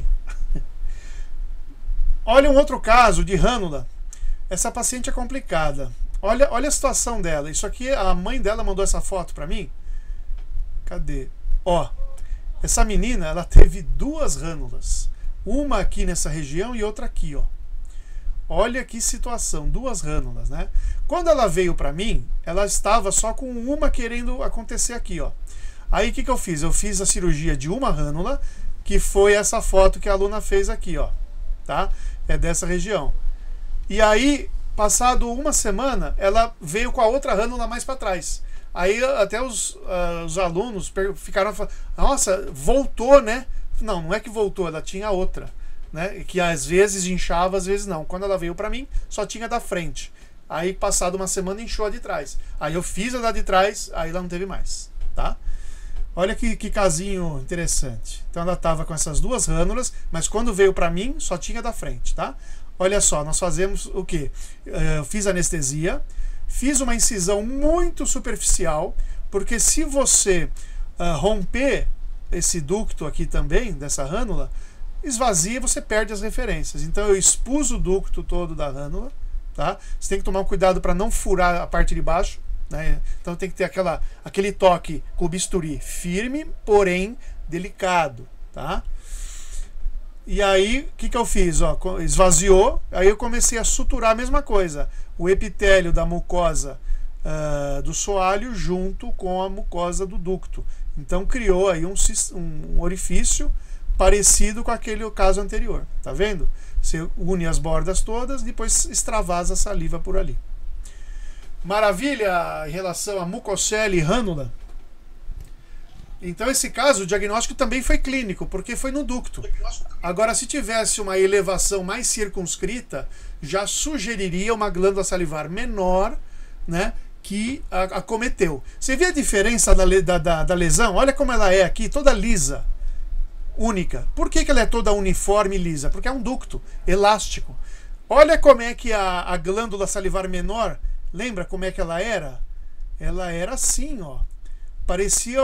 Olha um outro caso de rânula. Essa paciente é complicada. Olha a situação dela. Isso aqui, a mãe dela mandou essa foto para mim. Cadê? Ó. Essa menina, ela teve 2 rânulas. Uma aqui nessa região e outra aqui, ó. Olha que situação, 2 rânulas, né? Quando ela veio para mim, ela estava só com uma querendo acontecer aqui, ó. Aí o que eu fiz? Eu fiz a cirurgia de uma rânula, que foi essa foto que a aluna fez aqui, ó. Tá? É dessa região. E aí, passado uma semana, ela veio com a outra rânula mais para trás. Aí até os alunos ficaram falando, nossa, voltou, né? Não, não é que voltou, ela tinha outra, né? Que às vezes inchava, às vezes não. Quando ela veio para mim, só tinha da frente. Aí, passado uma semana, inchou a de trás. Aí eu fiz a da de trás, aí ela não teve mais, tá? Olha que casinho interessante. Então ela estava com essas 2 rânulas, mas quando veio para mim, só tinha da frente, tá? Olha só, nós fazemos o quê? Eu fiz anestesia. Fiz uma incisão muito superficial, porque se você romper esse ducto aqui também, dessa rânula, esvazia e você perde as referências. Então eu expus o ducto todo da rânula, tá? Você tem que tomar cuidado para não furar a parte de baixo, né? Então tem que ter aquele toque com o bisturi firme, porém delicado, tá? E aí, o que eu fiz? Ó, esvaziou, aí eu comecei a suturar a mesma coisa. O epitélio da mucosa do soalho junto com a mucosa do ducto. Então criou aí um orifício parecido com aquele caso anterior. Tá vendo? Você une as bordas todas, depois extravasa a saliva por ali. Maravilha em relação a mucocele e rânula? Então esse caso, o diagnóstico também foi clínico, porque foi no ducto. Agora, se tivesse uma elevação mais circunscrita, já sugeriria uma glândula salivar menor, né, que acometeu. Você vê a diferença da lesão? Olha como ela é aqui, toda lisa, única. Por que ela é toda uniforme e lisa? Porque é um ducto elástico. Olha como é que a glândula salivar menor, lembra como é que ela era? Ela era assim, ó. Parecia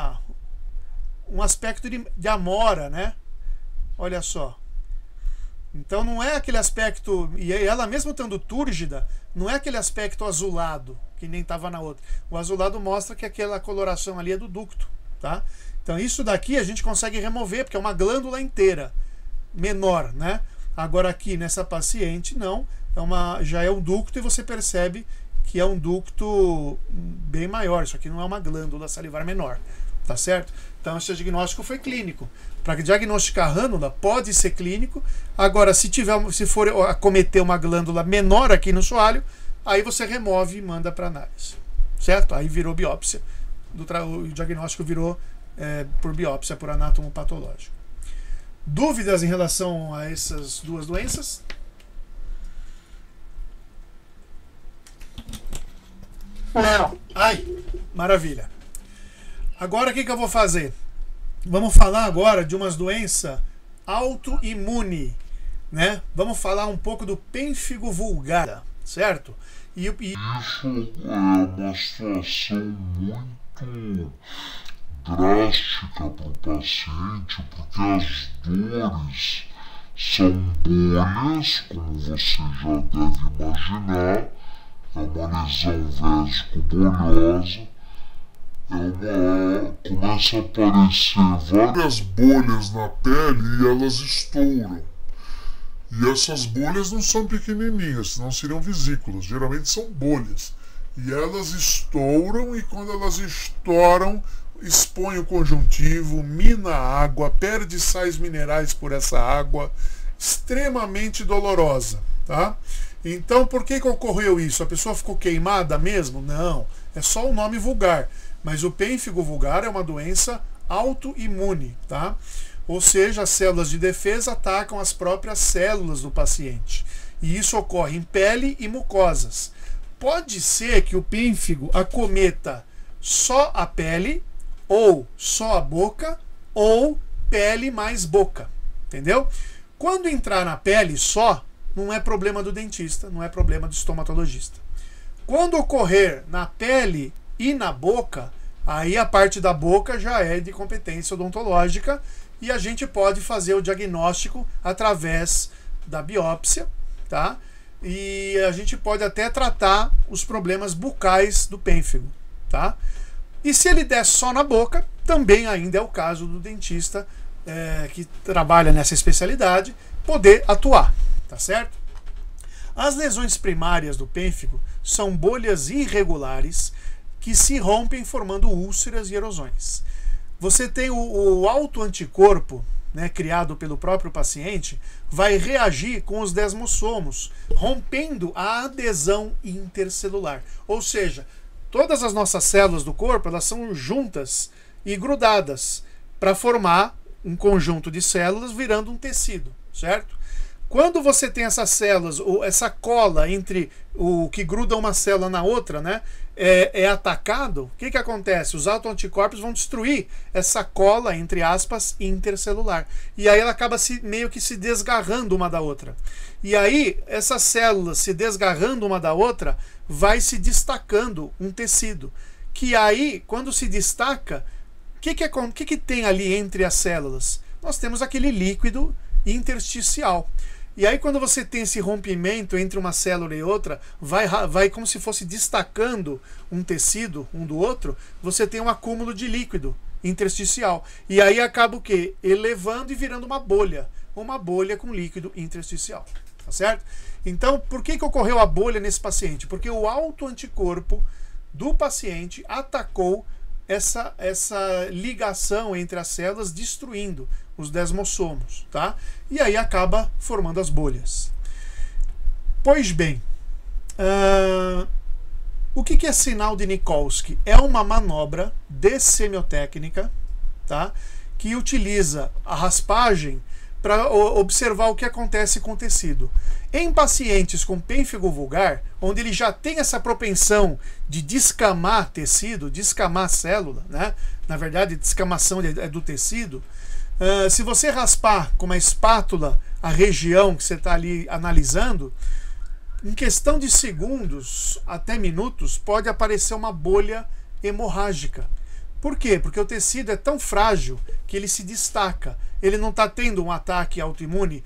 um aspecto de amora, né? Olha só. Então não é aquele aspecto, e ela mesmo estando túrgida, não é aquele aspecto azulado, que nem estava na outra. O azulado mostra que aquela coloração ali é do ducto, tá? Então isso daqui a gente consegue remover, porque é uma glândula inteira, menor, né? Agora aqui nessa paciente, não. Já é um ducto e você percebe que é um ducto bem maior. Isso aqui não é uma glândula salivar menor, tá certo? Então esse diagnóstico foi clínico. Para diagnosticar rânula, pode ser clínico. Agora, se for acometer uma glândula menor aqui no soalho, aí você remove e manda para análise, certo? Aí virou biópsia. O diagnóstico virou por biópsia, por anátomo patológico. Dúvidas em relação a essas 2 doenças? Não. Ai, maravilha. Agora o que eu vou fazer? Vamos falar agora de umas doenças autoimune, né? Vamos falar um pouco do pênfigo vulgar, certo? Isso é uma situação muito drástica para o paciente, porque as dores são bolhas, como você já deve imaginar. É uma lesão vésico-bolhosa. Começa a aparecer várias bolhas na pele e elas estouram. E essas bolhas não são pequenininhas, senão seriam vesículas. Geralmente são bolhas. E elas estouram, e quando elas estouram, expõe o conjuntivo, mina a água, perde sais minerais por essa água, extremamente dolorosa, tá? Então, por que ocorreu isso? A pessoa ficou queimada mesmo? Não, é só o nome vulgar. Mas o pênfigo vulgar é uma doença autoimune, tá? Ou seja, as células de defesa atacam as próprias células do paciente. E isso ocorre em pele e mucosas. Pode ser que o pênfigo acometa só a pele, ou só a boca, ou pele mais boca, entendeu? Quando entrar na pele só, não é problema do dentista, não é problema do estomatologista. Quando ocorrer na pele e na boca, aí a parte da boca já é de competência odontológica e a gente pode fazer o diagnóstico através da biópsia, tá? E a gente pode até tratar os problemas bucais do pênfigo, tá? E se ele der só na boca, também ainda é o caso do dentista que trabalha nessa especialidade poder atuar, tá certo? As lesões primárias do pênfigo são bolhas irregulares que se rompem formando úlceras e erosões. Você tem o autoanticorpo, né, criado pelo próprio paciente, vai reagir com os desmossomos, rompendo a adesão intercelular. Ou seja, todas as nossas células do corpo, elas são juntas e grudadas para formar um conjunto de células virando um tecido, certo? Quando você tem essas células, ou essa cola entre o que gruda uma célula na outra, né, é atacado, o que acontece? Os autoanticorpos vão destruir essa cola, entre aspas, intercelular. E aí ela acaba meio que se desgarrando uma da outra. E aí, essas células se desgarrando uma da outra, vai se destacando um tecido. Que aí, quando se destaca, o que tem ali entre as células? Nós temos aquele líquido intersticial. E aí quando você tem esse rompimento entre uma célula e outra, vai como se fosse destacando um tecido um do outro, você tem um acúmulo de líquido intersticial. E aí acaba o quê? Elevando e virando uma bolha com líquido intersticial. Tá certo? Então, por que ocorreu a bolha nesse paciente? Porque o autoanticorpo do paciente atacou essa ligação entre as células, destruindo os desmossomos, tá? E aí acaba formando as bolhas. Pois bem, o que é sinal de Nikolsky? É uma manobra de semiotécnica, tá? Que utiliza a raspagem para observar o que acontece com o tecido. Em pacientes com pênfigo vulgar, onde ele já tem essa propensão de descamar tecido, descamar célula, né? Na verdade, descamação é do tecido. Se você raspar com uma espátula a região que você está ali analisando, em questão de segundos até minutos, pode aparecer uma bolha hemorrágica. Por quê? Porque o tecido é tão frágil que ele se destaca. Ele não está tendo um ataque autoimune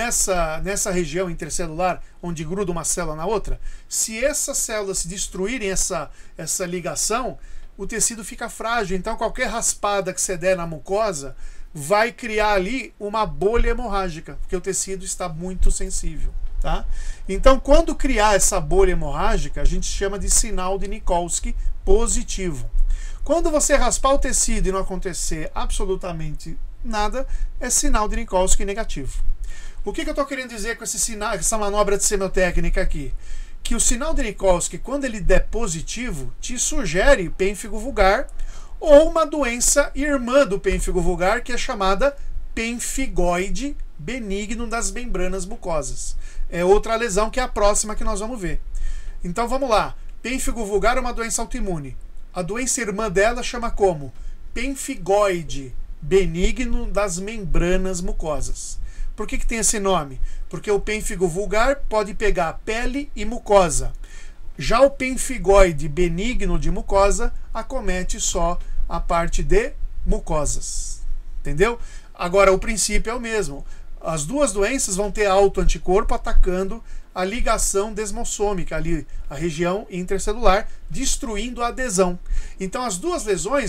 nessa região intercelular onde gruda uma célula na outra. Se essas células destruírem essa ligação, o tecido fica frágil. Então qualquer raspada que você der na mucosa vai criar ali uma bolha hemorrágica, porque o tecido está muito sensível, tá? Então quando criar essa bolha hemorrágica, a gente chama de sinal de Nikolsky positivo. Quando você raspar o tecido e não acontecer absolutamente nada, é sinal de Nikolsky negativo. O que eu estou querendo dizer com esse sinal, essa manobra de semiotécnica aqui? Que o sinal de Nikolsky, quando ele der positivo, te sugere pênfigo vulgar ou uma doença irmã do pênfigo vulgar, que é chamada pênfigoide benigno das membranas mucosas. É outra lesão que é a próxima que nós vamos ver. Então vamos lá. Pênfigo vulgar é uma doença autoimune. A doença irmã dela chama como? Pênfigoide benigno das membranas mucosas. Por que tem esse nome? Porque o pênfigo vulgar pode pegar pele e mucosa. Já o pênfigoide benigno de mucosa acomete só a parte de mucosas. Entendeu? Agora, o princípio é o mesmo. As duas doenças vão ter autoanticorpo atacando a ligação desmossômica, ali, a região intercelular, destruindo a adesão. Então, as duas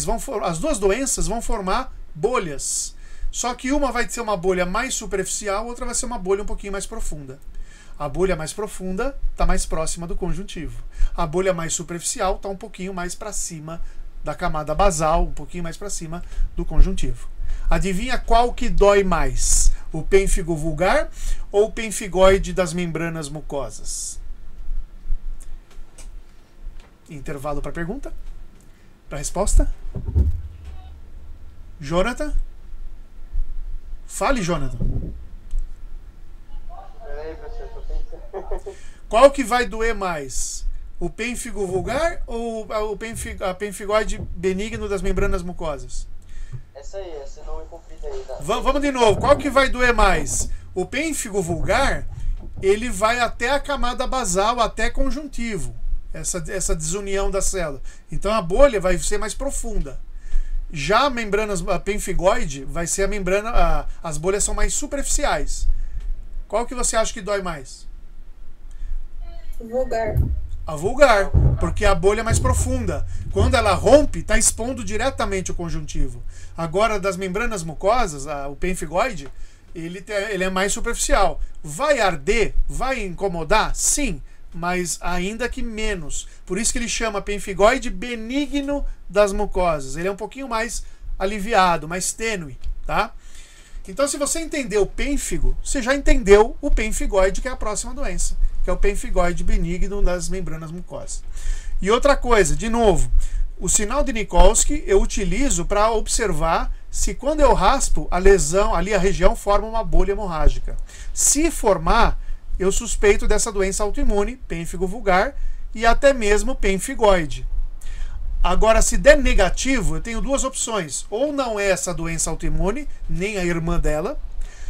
doenças vão formar bolhas. Só que uma vai ser uma bolha mais superficial, outra vai ser uma bolha um pouquinho mais profunda. A bolha mais profunda está mais próxima do conjuntivo. A bolha mais superficial está um pouquinho mais para cima da camada basal, um pouquinho mais para cima do conjuntivo. Adivinha qual que dói mais? O pênfigo vulgar ou o pênfigoide das membranas mucosas? Intervalo para pergunta? Para resposta? Jonathan? Fale, Jonathan. Peraí, professor, tô pensando. Qual que vai doer mais? O pênfigo vulgar ou a pênfigoide benigno das membranas mucosas? Essa aí, esse nome comprido aí. Vamos de novo. Qual que vai doer mais? O pênfigo vulgar, ele vai até a camada basal, até conjuntivo. Essa desunião da célula. Então a bolha vai ser mais profunda. Já a membrana pênfigoide vai ser a membrana. As bolhas são mais superficiais. Qual que você acha que dói mais? Vulgar. A vulgar, porque a bolha é mais profunda. Quando ela rompe, está expondo diretamente o conjuntivo. Agora, das membranas mucosas, o pênfigoide, ele é mais superficial. Vai arder? Vai incomodar? Sim, mas ainda que menos. Por isso que ele chama pênfigoide benigno das mucosas. Ele é um pouquinho mais aliviado, mais tênue, tá? Então, se você entendeu o pênfigo, você já entendeu o pênfigoide, que é a próxima doença, que é o pênfigoide benigno das membranas mucosas. E outra coisa, de novo, o sinal de Nikolsky eu utilizo para observar se quando eu raspo a lesão, ali a região forma uma bolha hemorrágica. Se formar, eu suspeito dessa doença autoimune, pênfigo vulgar, e até mesmo pênfigoide. Agora, se der negativo, eu tenho duas opções. Ou não é essa doença autoimune, nem a irmã dela,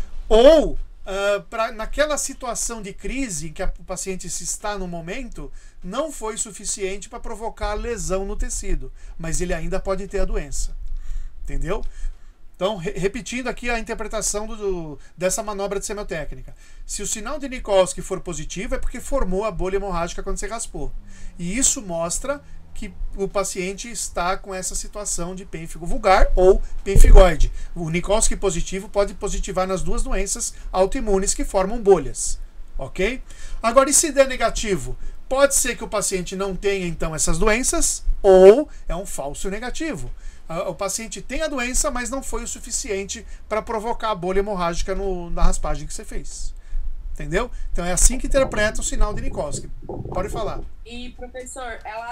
ou naquela situação de crise em que o paciente se está no momento, não foi suficiente para provocar lesão no tecido, mas ele ainda pode ter a doença. Entendeu? Então, repetindo aqui a interpretação dessa manobra de semiotécnica. Se o sinal de Nikolsky for positivo, é porque formou a bolha hemorrágica quando você raspou. E isso mostra que o paciente está com essa situação de pênfigo vulgar ou pênfigoide. O Nikolsky positivo pode positivar nas duas doenças autoimunes que formam bolhas. Ok? Agora, e se der negativo? Pode ser que o paciente não tenha, então, essas doenças, ou é um falso negativo. O paciente tem a doença, mas não foi o suficiente para provocar a bolha hemorrágica na raspagem que você fez. Entendeu? Então é assim que interpreta o sinal de Nikolsky. Pode falar. E, professor, ela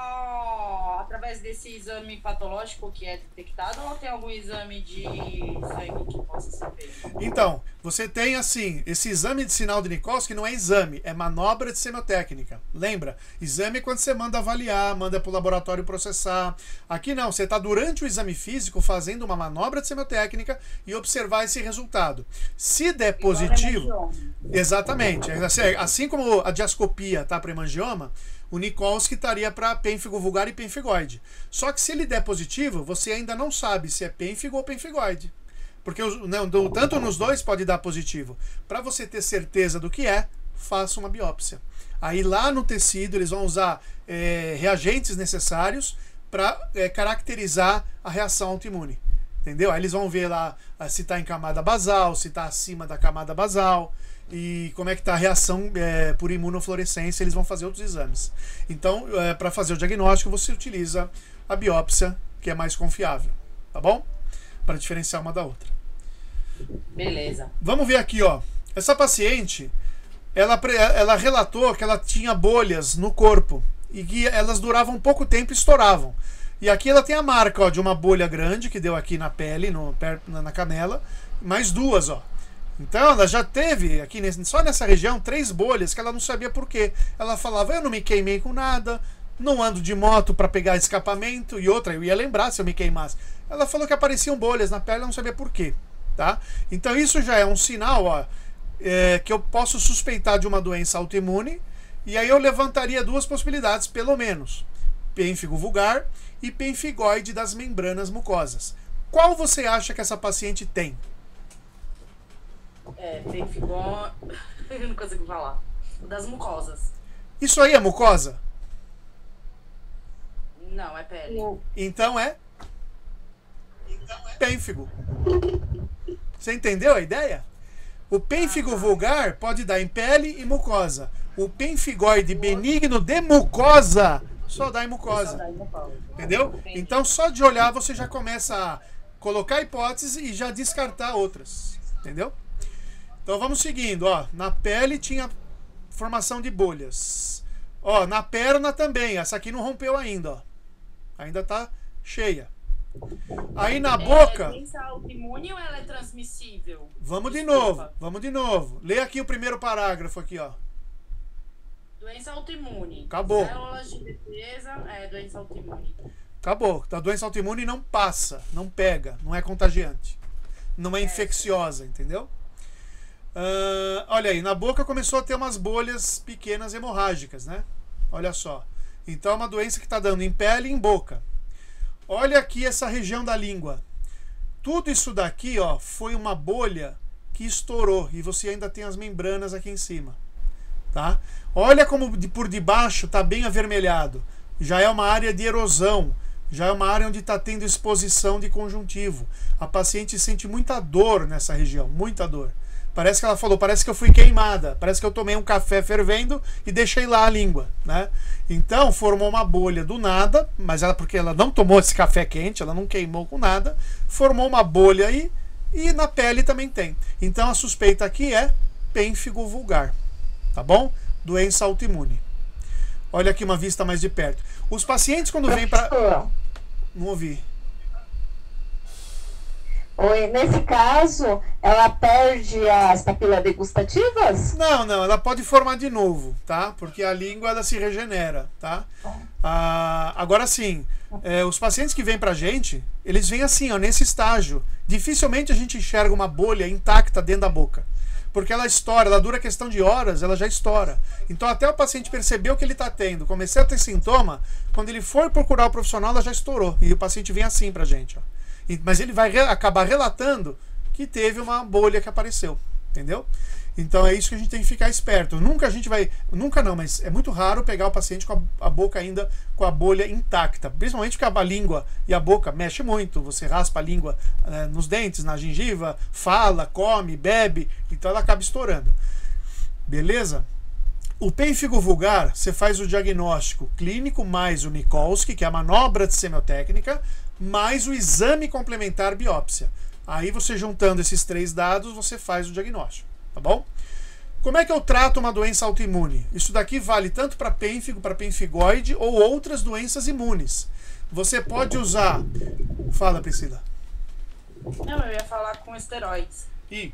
só através desse exame patológico que é detectado ou tem algum exame de sangue que possa ser feito? Então, você tem assim, esse exame de sinal de Nikolsky não é exame, é manobra de semiotécnica. Lembra? Exame é quando você manda avaliar, manda para o laboratório processar. Aqui não, você está durante o exame físico fazendo uma manobra de semiotécnica e observar esse resultado. Se der positivo... Exatamente. Assim como a diascopia tá para hemangioma, o Nikolsky estaria para pênfigo vulgar e pênfigoide. Só que se ele der positivo, você ainda não sabe se é pênfigo ou pênfigoide. Porque tanto nos dois pode dar positivo. Para você ter certeza do que é, faça uma biópsia. Aí lá no tecido eles vão usar reagentes necessários para caracterizar a reação autoimune. Entendeu? Aí eles vão ver lá se está em camada basal, se está acima da camada basal. E como é que está a reação por imunofluorescência, eles vão fazer outros exames. Então, para fazer o diagnóstico, você utiliza a biópsia, que é mais confiável, tá bom? Para diferenciar uma da outra. Beleza. Vamos ver aqui, ó. Essa paciente, ela relatou que ela tinha bolhas no corpo e que elas duravam pouco tempo e estouravam. E aqui ela tem a marca, ó, de uma bolha grande que deu aqui na pele, na canela, mais duas, ó. Então ela já teve aqui só nessa região 3 bolhas que ela não sabia por quê. Ela falava, eu não me queimei com nada, não ando de moto para pegar escapamento. E outra, eu ia lembrar se eu me queimasse. Ela falou que apareciam bolhas na pele, ela não sabia por quê, tá? Então isso já é um sinal, ó, que eu posso suspeitar de uma doença autoimune. E aí eu levantaria 2 possibilidades, pelo menos: pênfigo vulgar e pênfigoide das membranas mucosas. Qual você acha que essa paciente tem? Pênfigo... Eu não consigo falar. Das mucosas. Isso aí é mucosa? Não, é pele. Então é pênfigo. Você entendeu a ideia? O pênfigo vulgar pode dar em pele e mucosa. O pênfigoide benigno de mucosa só dá em mucosa. Entendeu? Então, só de olhar você já começa a colocar hipóteses e já descartar outras. Entendeu? Então, vamos seguindo. Ó, na pele tinha formação de bolhas. Ó, na perna também. Essa aqui não rompeu ainda. Ó. Ainda tá cheia. Aí na boca. Doença autoimune ou ela é transmissível? Vamos de Desculpa. novo. Vamos de novo. Lê aqui o primeiro parágrafo aqui, ó. Doença autoimune. Acabou. Células de defesa é doença autoimune. Acabou. A doença autoimune não passa, não pega, não é contagiante. Não é infecciosa, entendeu? Olha aí, na boca começou a ter umas bolhas pequenas hemorrágicas, né? Olha só. Então é uma doença que está dando em pele e em boca. Olha aqui essa região da língua. Tudo isso daqui, ó, foi uma bolha que estourou e você ainda tem as membranas aqui em cima, tá? Olha como por debaixo está bem avermelhado. Já é uma área de erosão, já é uma área onde está tendo exposição de conjuntivo. A paciente sente muita dor nessa região, muita dor. Parece que ela falou, parece que eu fui queimada, parece que eu tomei um café fervendo e deixei lá a língua, né? Então formou uma bolha do nada, mas porque ela não tomou esse café quente, ela não queimou com nada, formou uma bolha aí e na pele também tem. Então a suspeita aqui é pênfigo vulgar, tá bom? Doença autoimune. Olha aqui uma vista mais de perto. Os pacientes quando vêm para... Não ouvi. Oi, nesse caso, ela perde as papilas degustativas? Não, ela pode formar de novo, tá? Porque a língua ela se regenera, tá? Agora sim, os pacientes que vêm pra gente, eles vêm assim, ó, nesse estágio. Dificilmente a gente enxerga uma bolha intacta dentro da boca. Porque ela estoura, ela dura questão de horas, ela já estoura. Então até o paciente perceber o que ele está tendo, começar a ter sintoma, quando ele for procurar o profissional, ela já estourou. E o paciente vem assim pra gente, ó. Mas ele vai acabar relatando que teve uma bolha que apareceu, entendeu? Então é isso que a gente tem que ficar esperto. Nunca a gente vai, nunca não, mas é muito raro pegar o paciente com a boca ainda com a bolha intacta, principalmente porque a língua e a boca mexe muito. Você raspa a língua nos dentes, na gengiva, fala, come, bebe, então ela acaba estourando. Beleza? O pênfigo vulgar, você faz o diagnóstico clínico mais o Nikolsky, que é a manobra de semiotécnica, mais o exame complementar biópsia. Aí você juntando esses 3 dados, você faz o diagnóstico, tá bom? Como é que eu trato uma doença autoimune? Isso daqui vale tanto para pênfigo, para pênfigoide ou outras doenças imunes. Você pode usar... Fala, Priscila. Não, eu ia falar com esteroides.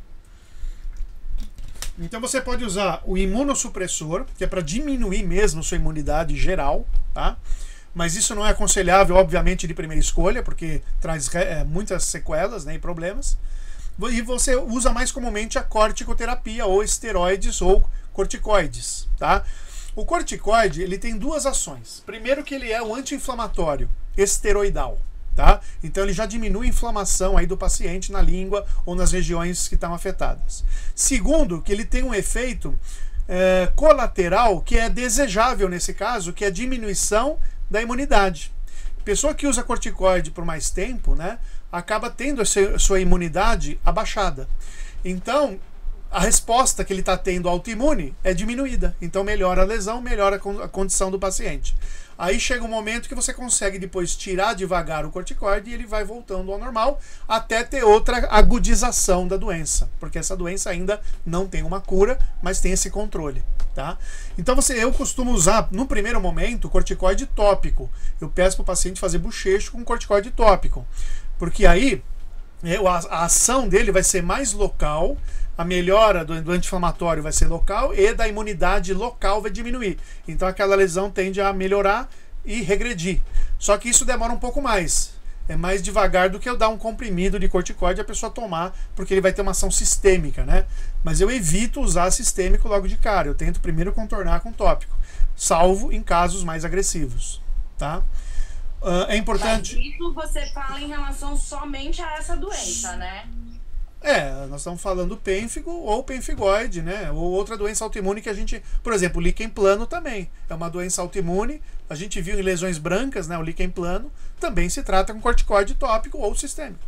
Então você pode usar o imunossupressor, que é para diminuir mesmo sua imunidade geral, tá? Mas isso não é aconselhável, obviamente, de primeira escolha, porque traz muitas sequelas, né, e problemas. E você usa mais comumente a corticoterapia, ou esteroides, ou corticoides, tá? O corticoide, ele tem 2 ações. Primeiro que ele é um anti-inflamatório, esteroidal, tá? Então ele já diminui a inflamação aí do paciente na língua ou nas regiões que estão afetadas. Segundo, que ele tem um efeito colateral que é desejável nesse caso, que é a diminuição da imunidade. Pessoa que usa corticoide por mais tempo, né, acaba tendo a sua imunidade abaixada. Então, a resposta que ele está tendo autoimune é diminuída. Então, melhora a lesão, melhora a condição do paciente. Aí chega um momento que você consegue depois tirar devagar o corticoide e ele vai voltando ao normal até ter outra agudização da doença. Porque essa doença ainda não tem uma cura, mas tem esse controle. Tá? Então eu costumo usar, no primeiro momento, corticoide tópico. Eu peço para o paciente fazer bochecho com corticoide tópico. Porque aí a ação dele vai ser mais local, a melhora do anti-inflamatório vai ser local e da imunidade local vai diminuir. Então aquela lesão tende a melhorar e regredir. Só que isso demora um pouco mais. É mais devagar do que eu dar um comprimido de corticoide a pessoa tomar, porque ele vai ter uma ação sistêmica, né? Mas eu evito usar sistêmico logo de cara. Eu tento primeiro contornar com tópico, salvo em casos mais agressivos, tá? É importante... Mas isso você fala em relação somente a essa doença, né? Nós estamos falando pênfigo ou pênfigoide, né? Ou outra doença autoimune que a gente... Por exemplo, o líquen plano também é uma doença autoimune. A gente viu em lesões brancas, né? O líquen plano também se trata com corticoide tópico ou sistêmico,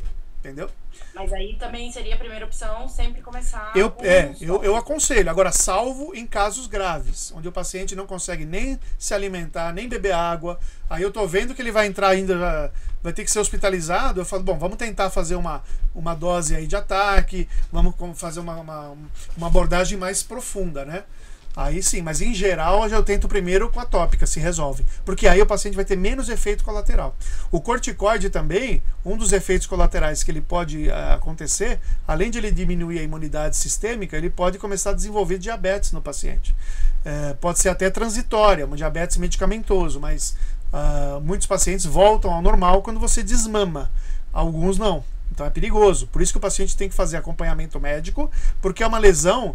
entendeu? Mas aí também seria a primeira opção sempre começar Eu aconselho, agora salvo em casos graves, onde o paciente não consegue nem se alimentar, nem beber água, aí eu tô vendo que ele vai entrar ainda, vai ter que ser hospitalizado, eu falo, bom, vamos tentar fazer uma dose aí de ataque, vamos fazer uma abordagem mais profunda, né? Aí sim, mas em geral eu tento primeiro com a tópica, se resolve. Porque aí o paciente vai ter menos efeito colateral. O corticoide também, um dos efeitos colaterais que ele pode acontecer, além de ele diminuir a imunidade sistêmica, ele pode começar a desenvolver diabetes no paciente. Pode ser até transitória, uma diabetes medicamentoso, mas muitos pacientes voltam ao normal quando você desmama. Alguns não. Então é perigoso. Por isso que o paciente tem que fazer acompanhamento médico, porque é uma lesão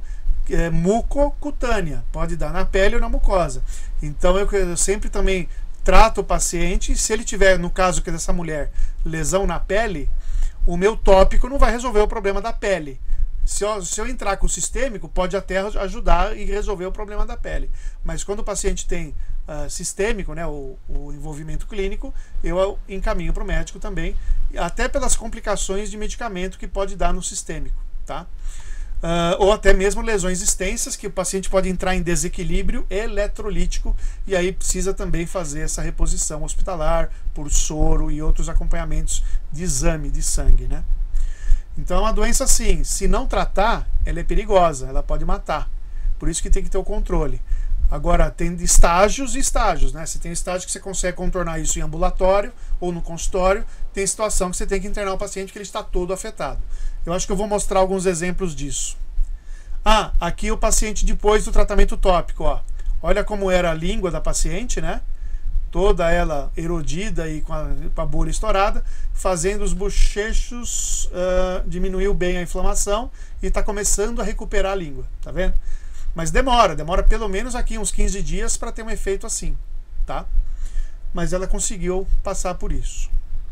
mucocutânea, pode dar na pele ou na mucosa. Então eu sempre também trato o paciente, se ele tiver, no caso que dessa mulher, lesão na pele, o meu tópico não vai resolver o problema da pele. Se eu entrar com o sistêmico, pode até ajudar e resolver o problema da pele. Mas quando o paciente tem sistêmico, né, o envolvimento clínico, eu encaminho para o médico também, até pelas complicações de medicamento que pode dar no sistêmico, tá? Ou até mesmo lesões extensas, que o paciente pode entrar em desequilíbrio eletrolítico e aí precisa também fazer essa reposição hospitalar por soro e outros acompanhamentos de exame de sangue, né? Então é uma doença assim, se não tratar, ela é perigosa, ela pode matar. Por isso que tem que ter o controle. Agora, tem estágios e estágios, né? Você tem estágio que você consegue contornar isso em ambulatório ou no consultório. Tem situação que você tem que internar o paciente que ele está todo afetado. Eu acho que eu vou mostrar alguns exemplos disso. Aqui o paciente depois do tratamento tópico, ó. Olha como era a língua da paciente, né? Toda ela erodida e com a bolha estourada, fazendo os bochechos, diminuiu bem a inflamação e está começando a recuperar a língua, tá vendo? Mas demora pelo menos aqui uns 15 dias para ter um efeito assim, tá? Mas ela conseguiu passar por isso.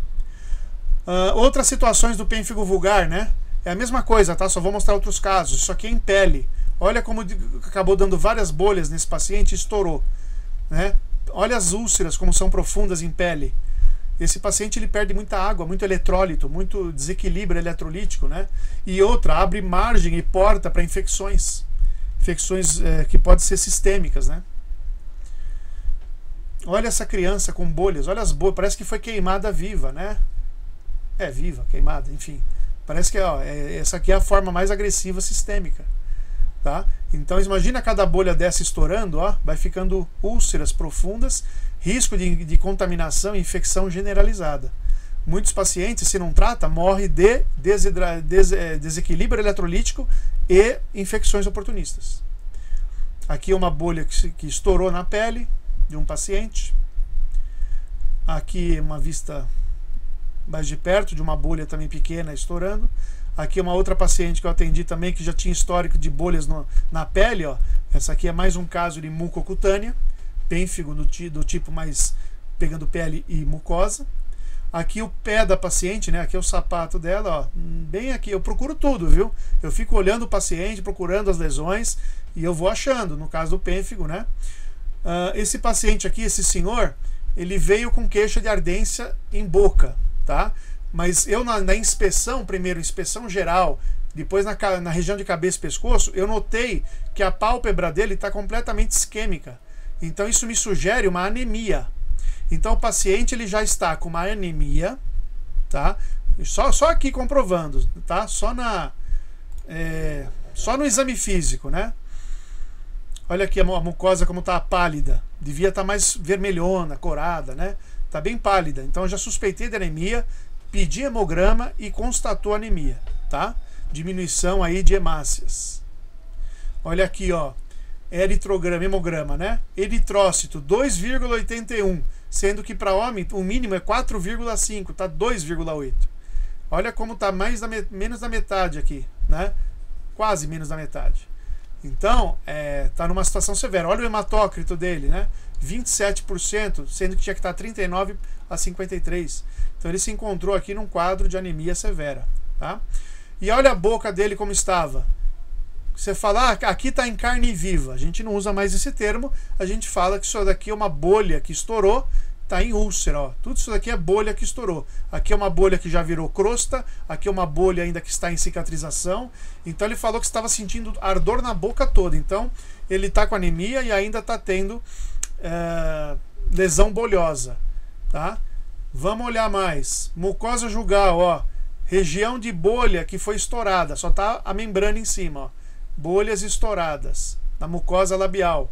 Outras situações do pênfigo vulgar, né? É a mesma coisa, tá? Só vou mostrar outros casos. Isso aqui é em pele. Olha como acabou dando várias bolhas nesse paciente e estourou, né? Olha as úlceras como são profundas em pele. Esse paciente ele perde muita água, muito eletrólito, muito desequilíbrio eletrolítico, né? E outra, abre margem e porta para infecções. Infecções que podem ser sistêmicas, né? Olha essa criança com bolhas, olha as bolhas, parece que foi queimada viva, né? Viva, queimada, enfim. Parece que essa aqui é a forma mais agressiva sistêmica, tá? Então imagina cada bolha dessa estourando, ó, vai ficando úlceras profundas, risco de contaminação e infecção generalizada. Muitos pacientes, se não trata, morrem de desequilíbrio eletrolítico e infecções oportunistas. Aqui uma bolha que estourou na pele de um paciente. Aqui uma vista mais de perto de uma bolha também pequena estourando. Aqui uma outra paciente que eu atendi também que já tinha histórico de bolhas na pele, ó. Essa aqui é mais um caso de mucocutânea, pênfigo do tipo mais pegando pele e mucosa. Aqui o pé da paciente, né? Aqui é o sapato dela, ó, bem aqui. Eu procuro tudo, viu? Eu fico olhando o paciente, procurando as lesões e eu vou achando, no caso do pênfigo, né? Esse paciente aqui, esse senhor, ele veio com queixa de ardência em boca, tá? Mas eu na inspeção, primeiro inspeção geral, depois na região de cabeça e pescoço, eu notei que a pálpebra dele está completamente isquêmica. Então isso me sugere uma anemia. Então o paciente ele já está com uma anemia, tá? Só aqui comprovando, tá? Só no exame físico, né? Olha aqui a mucosa como está pálida. Devia estar mais vermelhona, corada, né? Está bem pálida. Então eu já suspeitei de anemia, pedi hemograma e constatou anemia, tá? Diminuição aí de hemácias. Olha aqui, ó. Hemograma, né? Eritrócito 2,81, sendo que para homem o mínimo é 4,5, tá 2,8. Olha como tá menos da metade aqui, né? Quase menos da metade. Então, tá numa situação severa. Olha o hematócrito dele, né? 27%, sendo que tinha que estar 39 a 53. Então ele se encontrou aqui num quadro de anemia severa, tá? E olha a boca dele como estava. Você fala, aqui está em carne viva. A gente não usa mais esse termo. A gente fala que isso daqui é uma bolha que estourou está em úlcera, ó. Tudo isso daqui é bolha que estourou. Aqui é uma bolha que já virou crosta, aqui é uma bolha ainda que está em cicatrização. Então ele falou que estava sentindo ardor na boca toda. Então ele está com anemia e ainda está tendo lesão bolhosa, tá? Vamos olhar mais. Mucosa jugal, ó. Região de bolha que foi estourada, só tá a membrana em cima, ó. Bolhas estouradas na mucosa labial.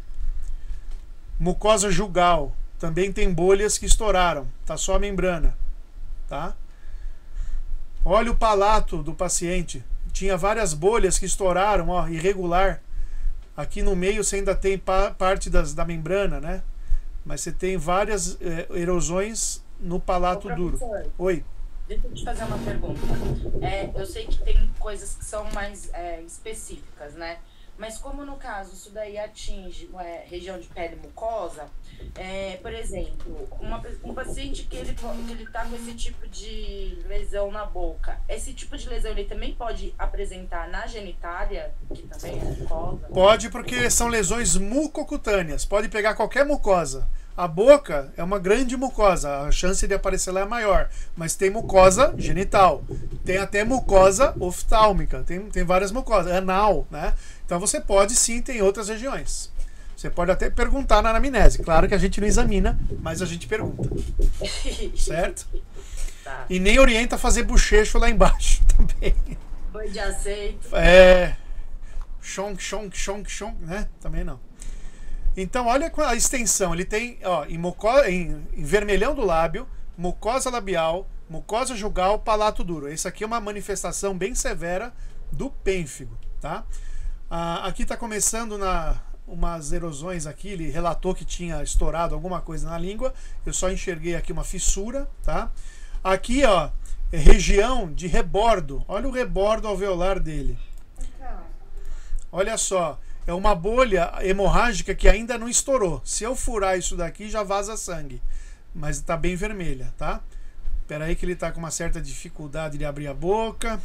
Mucosa jugal, também tem bolhas que estouraram, tá só a membrana, tá? Olha o palato do paciente, tinha várias bolhas que estouraram, ó, irregular. Aqui no meio você ainda tem parte da membrana, né? Mas você tem várias erosões no palato duro. Oi. Deixa eu te fazer uma pergunta. Eu sei que tem coisas que são mais específicas, né? Mas como no caso isso daí atinge região de pele mucosa, por exemplo, um paciente que ele tá com esse tipo de lesão na boca, esse tipo de lesão ele também pode apresentar na genitália, que também é mucosa? Pode, porque são lesões mucocutâneas, pode pegar qualquer mucosa. A boca é uma grande mucosa, a chance de aparecer lá é maior, mas tem mucosa genital, tem até mucosa oftálmica, tem várias mucosas, anal, né? Então você pode sim ter em outras regiões. Você pode até perguntar na anamnese, claro que a gente não examina, mas a gente pergunta, certo? Tá. E nem orienta a fazer bochecho lá embaixo também. Boi de aceito. Chonk, né? Também não. Então, olha a extensão. Ele tem, ó, em vermelhão do lábio, mucosa labial, mucosa jugal, palato duro. Essa aqui é uma manifestação bem severa do pênfigo, tá? Aqui está começando umas erosões aqui. Ele relatou que tinha estourado alguma coisa na língua. Eu só enxerguei aqui uma fissura, tá? Aqui, ó, é região de rebordo. Olha o rebordo alveolar dele. Olha só. É uma bolha hemorrágica que ainda não estourou. Se eu furar isso daqui, já vaza sangue. Mas está bem vermelha, tá? Espera aí que ele está com uma certa dificuldade de abrir a boca.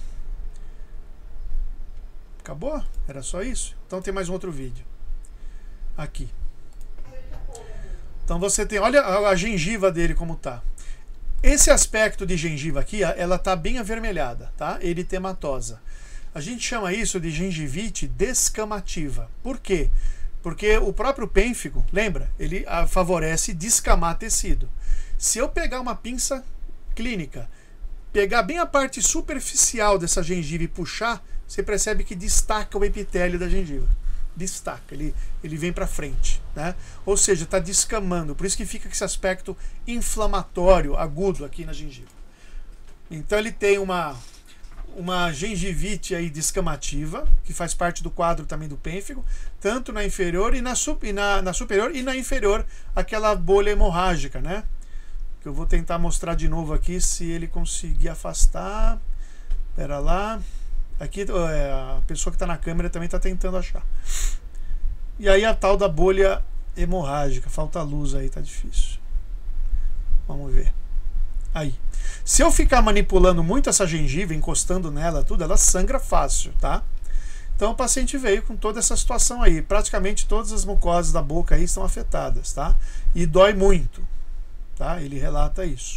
Acabou? Era só isso? Então tem mais um outro vídeo. Aqui. Então você tem... Olha a gengiva dele como tá. Esse aspecto de gengiva aqui, ela tá bem avermelhada, tá? Eritematosa. A gente chama isso de gengivite descamativa. Por quê? Porque o próprio pênfigo, lembra? Ele favorece descamar tecido. Se eu pegar uma pinça clínica, pegar bem a parte superficial dessa gengiva e puxar, você percebe que destaca o epitélio da gengiva. Destaca, ele vem para frente, né? Ou seja, está descamando. Por isso que fica esse aspecto inflamatório, agudo aqui na gengiva. Então ele tem uma gengivite aí descamativa, que faz parte do quadro também do pênfigo, tanto na inferior e na superior e na inferior, aquela bolha hemorrágica, né? Que eu vou tentar mostrar de novo aqui, se ele conseguir afastar. Pera lá. Aqui a pessoa que está na câmera também está tentando achar. E aí a tal da bolha hemorrágica. Falta luz aí, tá difícil. Vamos ver. Aí. Se eu ficar manipulando muito essa gengiva, encostando nela, tudo, ela sangra fácil, tá? Então o paciente veio com toda essa situação aí. Praticamente todas as mucosas da boca aí estão afetadas, tá? E dói muito, tá? Ele relata isso.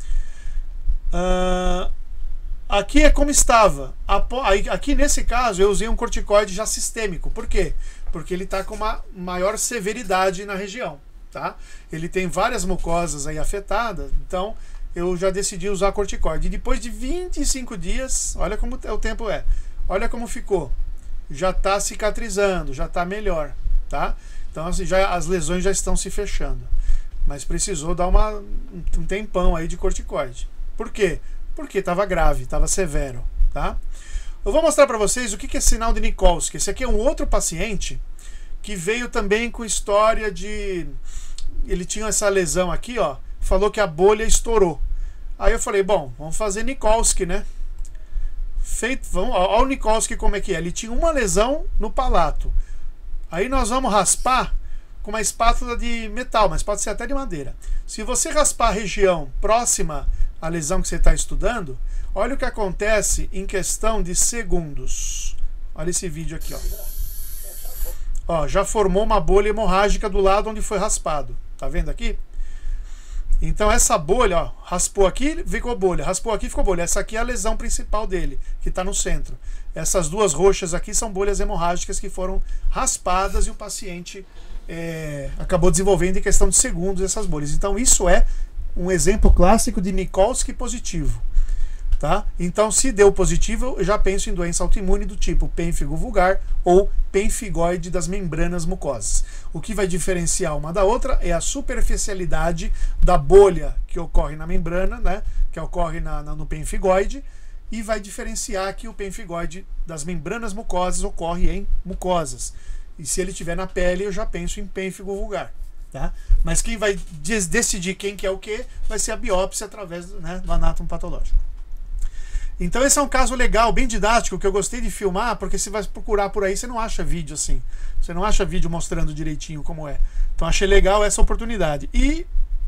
Aqui é como estava. Aqui nesse caso eu usei um corticoide já sistêmico. Por quê? Porque ele está com uma maior severidade na região, tá? Ele tem várias mucosas aí afetadas, então eu já decidi usar corticoide. E depois de 25 dias, olha como o tempo é. Olha como ficou. Já está cicatrizando, já está melhor, tá? Então assim, as lesões já estão se fechando. Mas precisou dar um tempão aí de corticoide. Por quê? Porque estava grave, estava severo, tá? Eu vou mostrar para vocês o que é sinal de Nikolsky. Esse aqui é um outro paciente que veio também com história de... Ele tinha essa lesão aqui, ó. Falou que a bolha estourou. Aí eu falei, bom, vamos fazer Nikolsky, né? Olha o Nikolsky como é que é. Ele tinha uma lesão no palato. Aí nós vamos raspar com uma espátula de metal, mas pode ser até de madeira. Se você raspar a região próxima à lesão que você está estudando, olha o que acontece em questão de segundos. Olha esse vídeo aqui, ó. Ó, já formou uma bolha hemorrágica do lado onde foi raspado. Tá vendo aqui? Então essa bolha, ó, raspou aqui, ficou bolha, raspou aqui, ficou bolha. Essa aqui é a lesão principal dele, que está no centro. Essas duas roxas aqui são bolhas hemorrágicas que foram raspadas e o paciente acabou desenvolvendo em questão de segundos essas bolhas. Então isso é um exemplo clássico de Nikolsky positivo. Tá? Então, se deu positivo, eu já penso em doença autoimune do tipo pênfigo vulgar ou pemfigoide das membranas mucosas. O que vai diferenciar uma da outra é a superficialidade da bolha que ocorre na membrana, né? Que ocorre no pemfigoide, e vai diferenciar que o pemfigoide das membranas mucosas ocorre em mucosas. E se ele estiver na pele, eu já penso em pênfigo vulgar. Tá? Mas quem vai decidir quem que é o que vai ser a biópsia através do anátomo patológico. Então esse é um caso legal, bem didático, que eu gostei de filmar, porque se vai procurar por aí, você não acha vídeo assim. Você não acha vídeo mostrando direitinho como é. Então achei legal essa oportunidade. E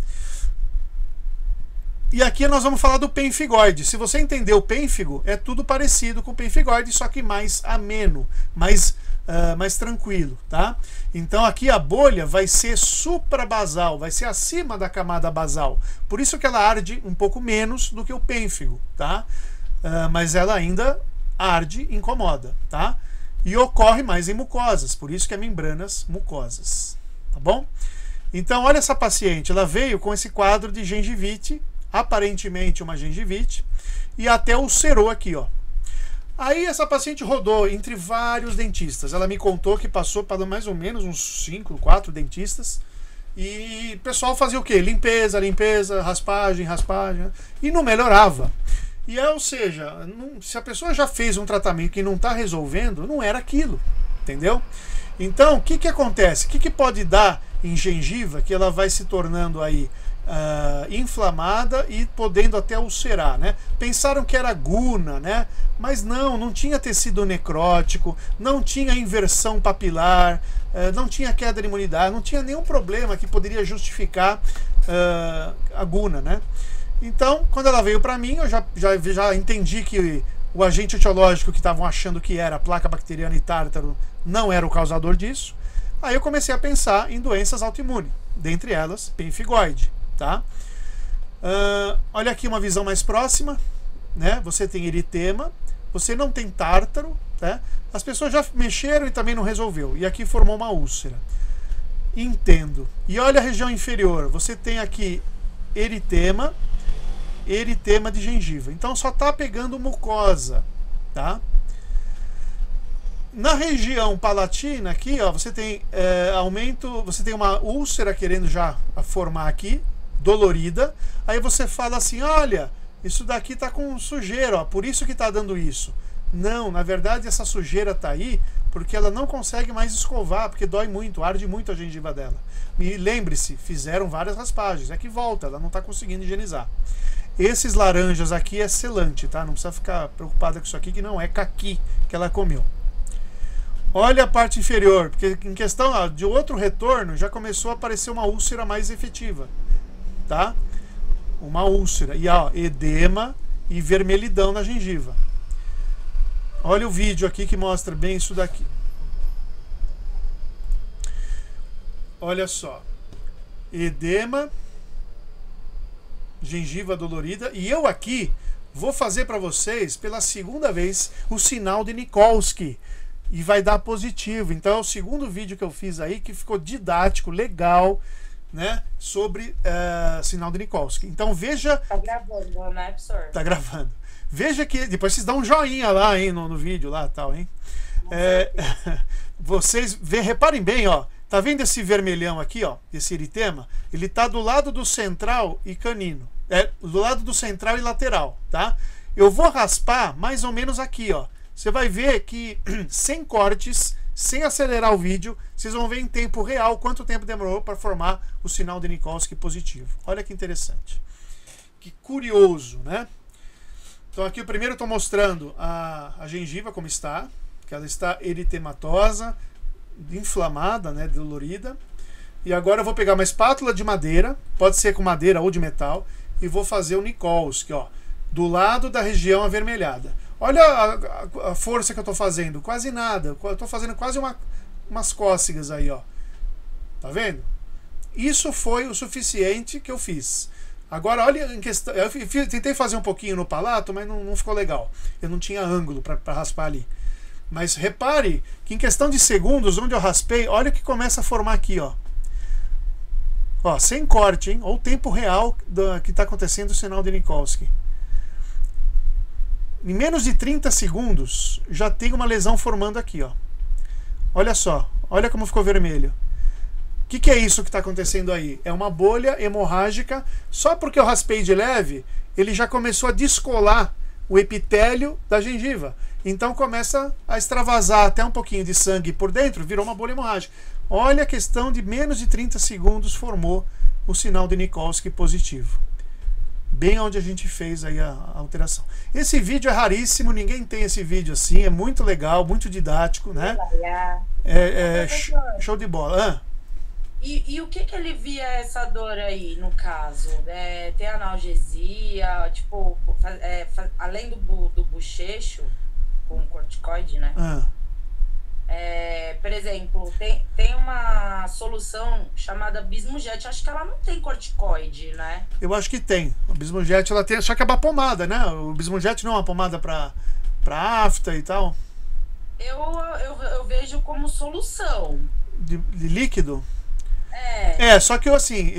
aqui nós vamos falar do pemfigoide. Se você entender o pênfigo, é tudo parecido com o pemfigoide, só que mais ameno, mais tranquilo, tá? Então aqui a bolha vai ser suprabasal, vai ser acima da camada basal. Por isso que ela arde um pouco menos do que o pênfigo, tá? Mas ela ainda arde, incomoda, tá? E ocorre mais em mucosas, por isso que é membranas mucosas, tá bom? Então olha essa paciente, ela veio com esse quadro de gengivite, aparentemente uma gengivite, e até ulcerou aqui, ó. Aí essa paciente rodou entre vários dentistas, ela me contou que passou para mais ou menos uns 5, 4 dentistas, e o pessoal fazia o quê? Limpeza, raspagem, e não melhorava. Ou seja, se a pessoa já fez um tratamento que não está resolvendo, não era aquilo, entendeu? Então, o que acontece? O que pode dar em gengiva que ela vai se tornando aí inflamada e podendo até ulcerar, né? Pensaram que era guna, né? Mas não tinha tecido necrótico, não tinha inversão papilar, não tinha queda de imunidade, não tinha nenhum problema que poderia justificar a guna, né? Então, quando ela veio para mim, eu já entendi que o agente etiológico que estavam achando que era a placa bacteriana e tártaro não era o causador disso. Aí eu comecei a pensar em doenças autoimunes, dentre elas pemfigoide, tá? Olha aqui uma visão mais próxima, né? Você tem eritema, você não tem tártaro, né? As pessoas já mexeram e também não resolveu. E aqui formou uma úlcera. Entendo. E olha a região inferior, você tem aqui eritema de gengiva. Então só está pegando mucosa, tá? Na região palatina aqui, ó, você tem aumento, você tem uma úlcera querendo já formar aqui, dolorida. Aí você fala assim, olha, isso daqui tá com sujeira, ó, por isso que tá dando isso. Não, na verdade essa sujeira tá aí porque ela não consegue mais escovar, porque dói muito, arde muito a gengiva dela. E lembre-se, fizeram várias raspagens, é que volta, ela não está conseguindo higienizar. Esses laranjas aqui é selante, tá? Não precisa ficar preocupada com isso aqui, que não é caqui que ela comeu. Olha a parte inferior, porque em questão de outro retorno já começou a aparecer uma úlcera mais efetiva, tá? Uma úlcera, e ó, edema e vermelhidão na gengiva. Olha o vídeo aqui que mostra bem isso daqui. Olha só, edema, gengiva dolorida, e eu aqui vou fazer para vocês pela segunda vez o sinal de Nikolsky e vai dar positivo. Então é o segundo vídeo que eu fiz aí que ficou didático, legal, né, sobre sinal de Nikolsky. Então veja. Tá gravando, né, professor? Tá gravando. Veja que depois vocês dão um joinha lá, hein, no vídeo lá, tal, hein? Vocês reparem bem, ó. Tá vendo esse vermelhão aqui, ó? Esse eritema? Ele tá do lado do central e canino. Do lado do central e lateral, tá? Eu vou raspar mais ou menos aqui, ó. Você vai ver que sem cortes, sem acelerar o vídeo, vocês vão ver em tempo real quanto tempo demorou para formar o sinal de Nikolsky positivo. Olha que interessante. Que curioso, né? Então aqui o primeiro eu estou mostrando a gengiva como está, que ela está eritematosa, inflamada, né, dolorida. E agora eu vou pegar uma espátula de madeira, pode ser com madeira ou de metal, e vou fazer o Nikolsky, ó, do lado da região avermelhada. Olha a força que eu estou fazendo, quase nada. Eu estou fazendo quase umas cócegas aí, ó. Tá vendo? Isso foi o suficiente que eu fiz. Agora, olha em questão. Eu tentei fazer um pouquinho no palato, mas não ficou legal. Eu não tinha ângulo para raspar ali. Mas repare que em questão de segundos, onde eu raspei, olha o que começa a formar aqui, ó. Ó, sem corte, hein? Olha o tempo real que está acontecendo o sinal de Nikolsky. Em menos de 30 segundos, já tem uma lesão formando aqui, ó. Olha só, olha como ficou vermelho. O que é isso que está acontecendo aí? É uma bolha hemorrágica. Só porque eu raspei de leve, ele já começou a descolar o epitélio da gengiva. Então começa a extravasar até um pouquinho de sangue por dentro, virou uma bolha hemorrágica. Olha a questão de menos de 30 segundos formou o sinal de Nikolsky positivo. Bem onde a gente fez aí a alteração. Esse vídeo é raríssimo, ninguém tem esse vídeo assim, é muito legal, muito didático, né? Show de bola. E o que alivia essa dor aí, no caso? Tem analgesia, tipo, além do bochecho, com corticoide, né? Por exemplo, tem uma solução chamada Bismujet, acho que ela não tem corticoide, né? Eu acho que tem. O Bismujet, ela tem, só que é uma pomada, né? O Bismujet não é uma pomada para afta e tal? Eu vejo como solução. De líquido? Só que assim,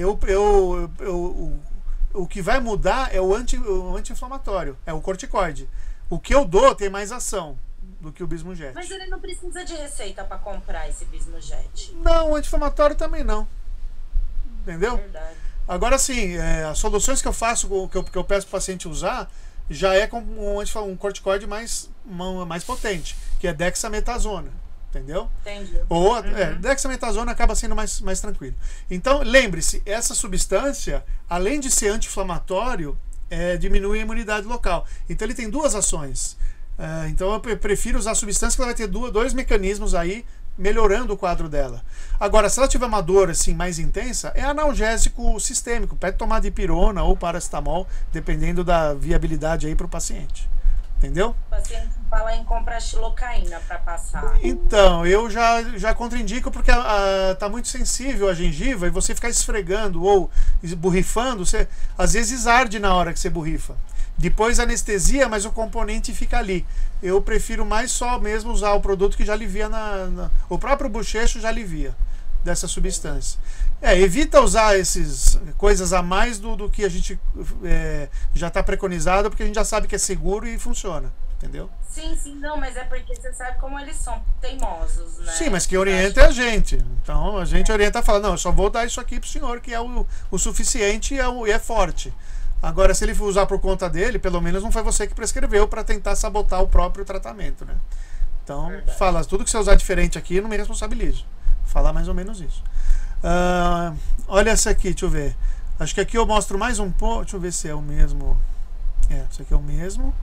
o que vai mudar é o anti-inflamatório, é o corticoide. O que eu dou tem mais ação do que o Bismujet. Mas ele não precisa de receita para comprar esse Bismujet. Não, o anti-inflamatório também não. Entendeu? Verdade. Agora sim, as soluções que eu faço, que eu peço para o paciente usar, já é com um corticoide mais potente, que é dexametasona. Entendeu? Entendi. Ou dexametasona acaba sendo mais tranquilo. Então, lembre-se, essa substância, além de ser anti-inflamatório, diminui a imunidade local. Então, ele tem duas ações. Então, eu prefiro usar a substância que ela vai ter dois mecanismos aí, melhorando o quadro dela. Agora, se ela tiver uma dor assim, mais intensa, é analgésico sistêmico. Pede tomar dipirona ou paracetamol, dependendo da viabilidade aí para o paciente. Entendeu? O paciente fala em comprar xilocaína para passar. Então, eu já contraindico porque tá muito sensível a gengiva e você ficar esfregando ou borrifando, você às vezes arde na hora que você borrifa. Depois anestesia, mas o componente fica ali. Eu prefiro mais só mesmo usar o produto que já alivia o próprio bochecho já alivia dessa substância. Evita usar essas coisas a mais do que a gente já está preconizado, porque a gente já sabe que é seguro e funciona, entendeu? Sim, não, mas é porque você sabe como eles são teimosos, né? Sim, mas quem orienta é a gente. Então a gente orienta e fala, não, eu só vou dar isso aqui pro senhor, que é o suficiente e é forte. Agora, se ele for usar por conta dele, pelo menos não foi você que prescreveu para tentar sabotar o próprio tratamento, né? Então, fala, tudo que você usar diferente aqui, eu não me responsabilizo. Falar mais ou menos isso. Olha essa aqui, deixa eu ver. Acho que aqui eu mostro mais um pouco. Deixa eu ver se é o mesmo. Isso aqui é o mesmo.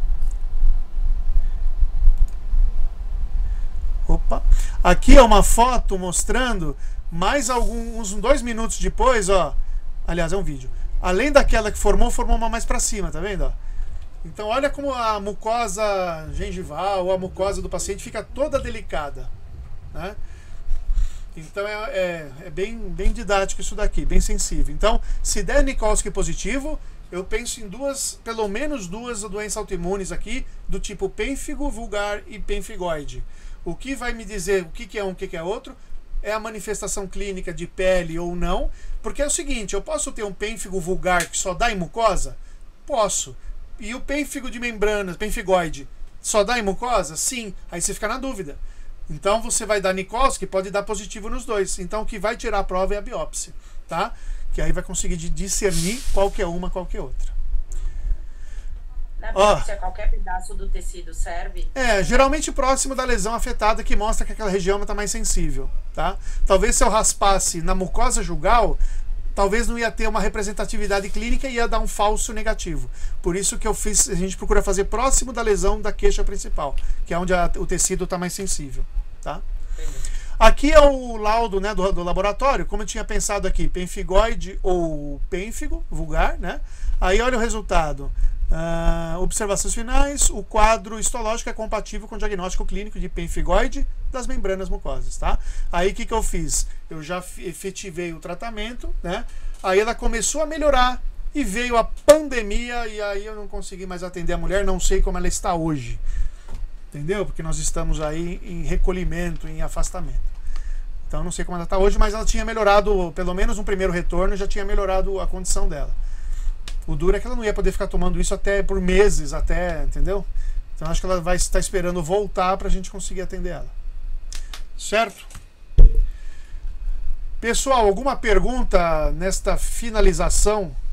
Opa. Aqui é uma foto mostrando mais uns 2 minutos depois, ó. Aliás, é um vídeo. Além daquela que formou uma mais para cima, tá vendo? Ó? Então olha como a mucosa gengival ou a mucosa do paciente fica toda delicada, né? Então é bem didático isso daqui, bem sensível. Então, se der Nikolsky positivo, eu penso em pelo menos duas doenças autoimunes aqui, do tipo pênfigo vulgar e pemfigoide. O que vai me dizer o que é um, o que é outro, é a manifestação clínica de pele ou não, porque é o seguinte, eu posso ter um pênfigo vulgar que só dá em mucosa? Posso. E o pênfigo de membranas, pemfigoide, só dá em mucosa? Sim. Aí você fica na dúvida. Então você vai dar Nikolsky, pode dar positivo nos dois. Então o que vai tirar a prova é a biópsia, tá? Que aí vai conseguir discernir qual que é uma, qual que é outra. Na biópsia, qualquer pedaço do tecido serve? Geralmente próximo da lesão afetada, que mostra que aquela região está mais sensível, tá? Talvez se eu raspasse na mucosa jugal, talvez não ia ter uma representatividade clínica e ia dar um falso negativo. Por isso que a gente procura fazer próximo da lesão da queixa principal, que é onde o tecido está mais sensível, tá? Aqui é o laudo, né, do laboratório, como eu tinha pensado aqui, pemfigoide ou pênfigo vulgar, né? Aí olha o resultado. Observações finais, o quadro histológico é compatível com o diagnóstico clínico de pemfigoide das membranas mucosas, tá? Aí o que eu fiz? Eu já efetivei o tratamento, né? Aí ela começou a melhorar e veio a pandemia e aí eu não consegui mais atender a mulher, não sei como ela está hoje. Entendeu? Porque nós estamos aí em recolhimento, em afastamento. Então não sei como ela está hoje, mas ela tinha melhorado, pelo menos um primeiro retorno, já tinha melhorado a condição dela. O duro é que ela não ia poder ficar tomando isso até por meses, até, entendeu? Então acho que ela vai estar esperando voltar para a gente conseguir atender ela. Certo? Pessoal, alguma pergunta nesta finalização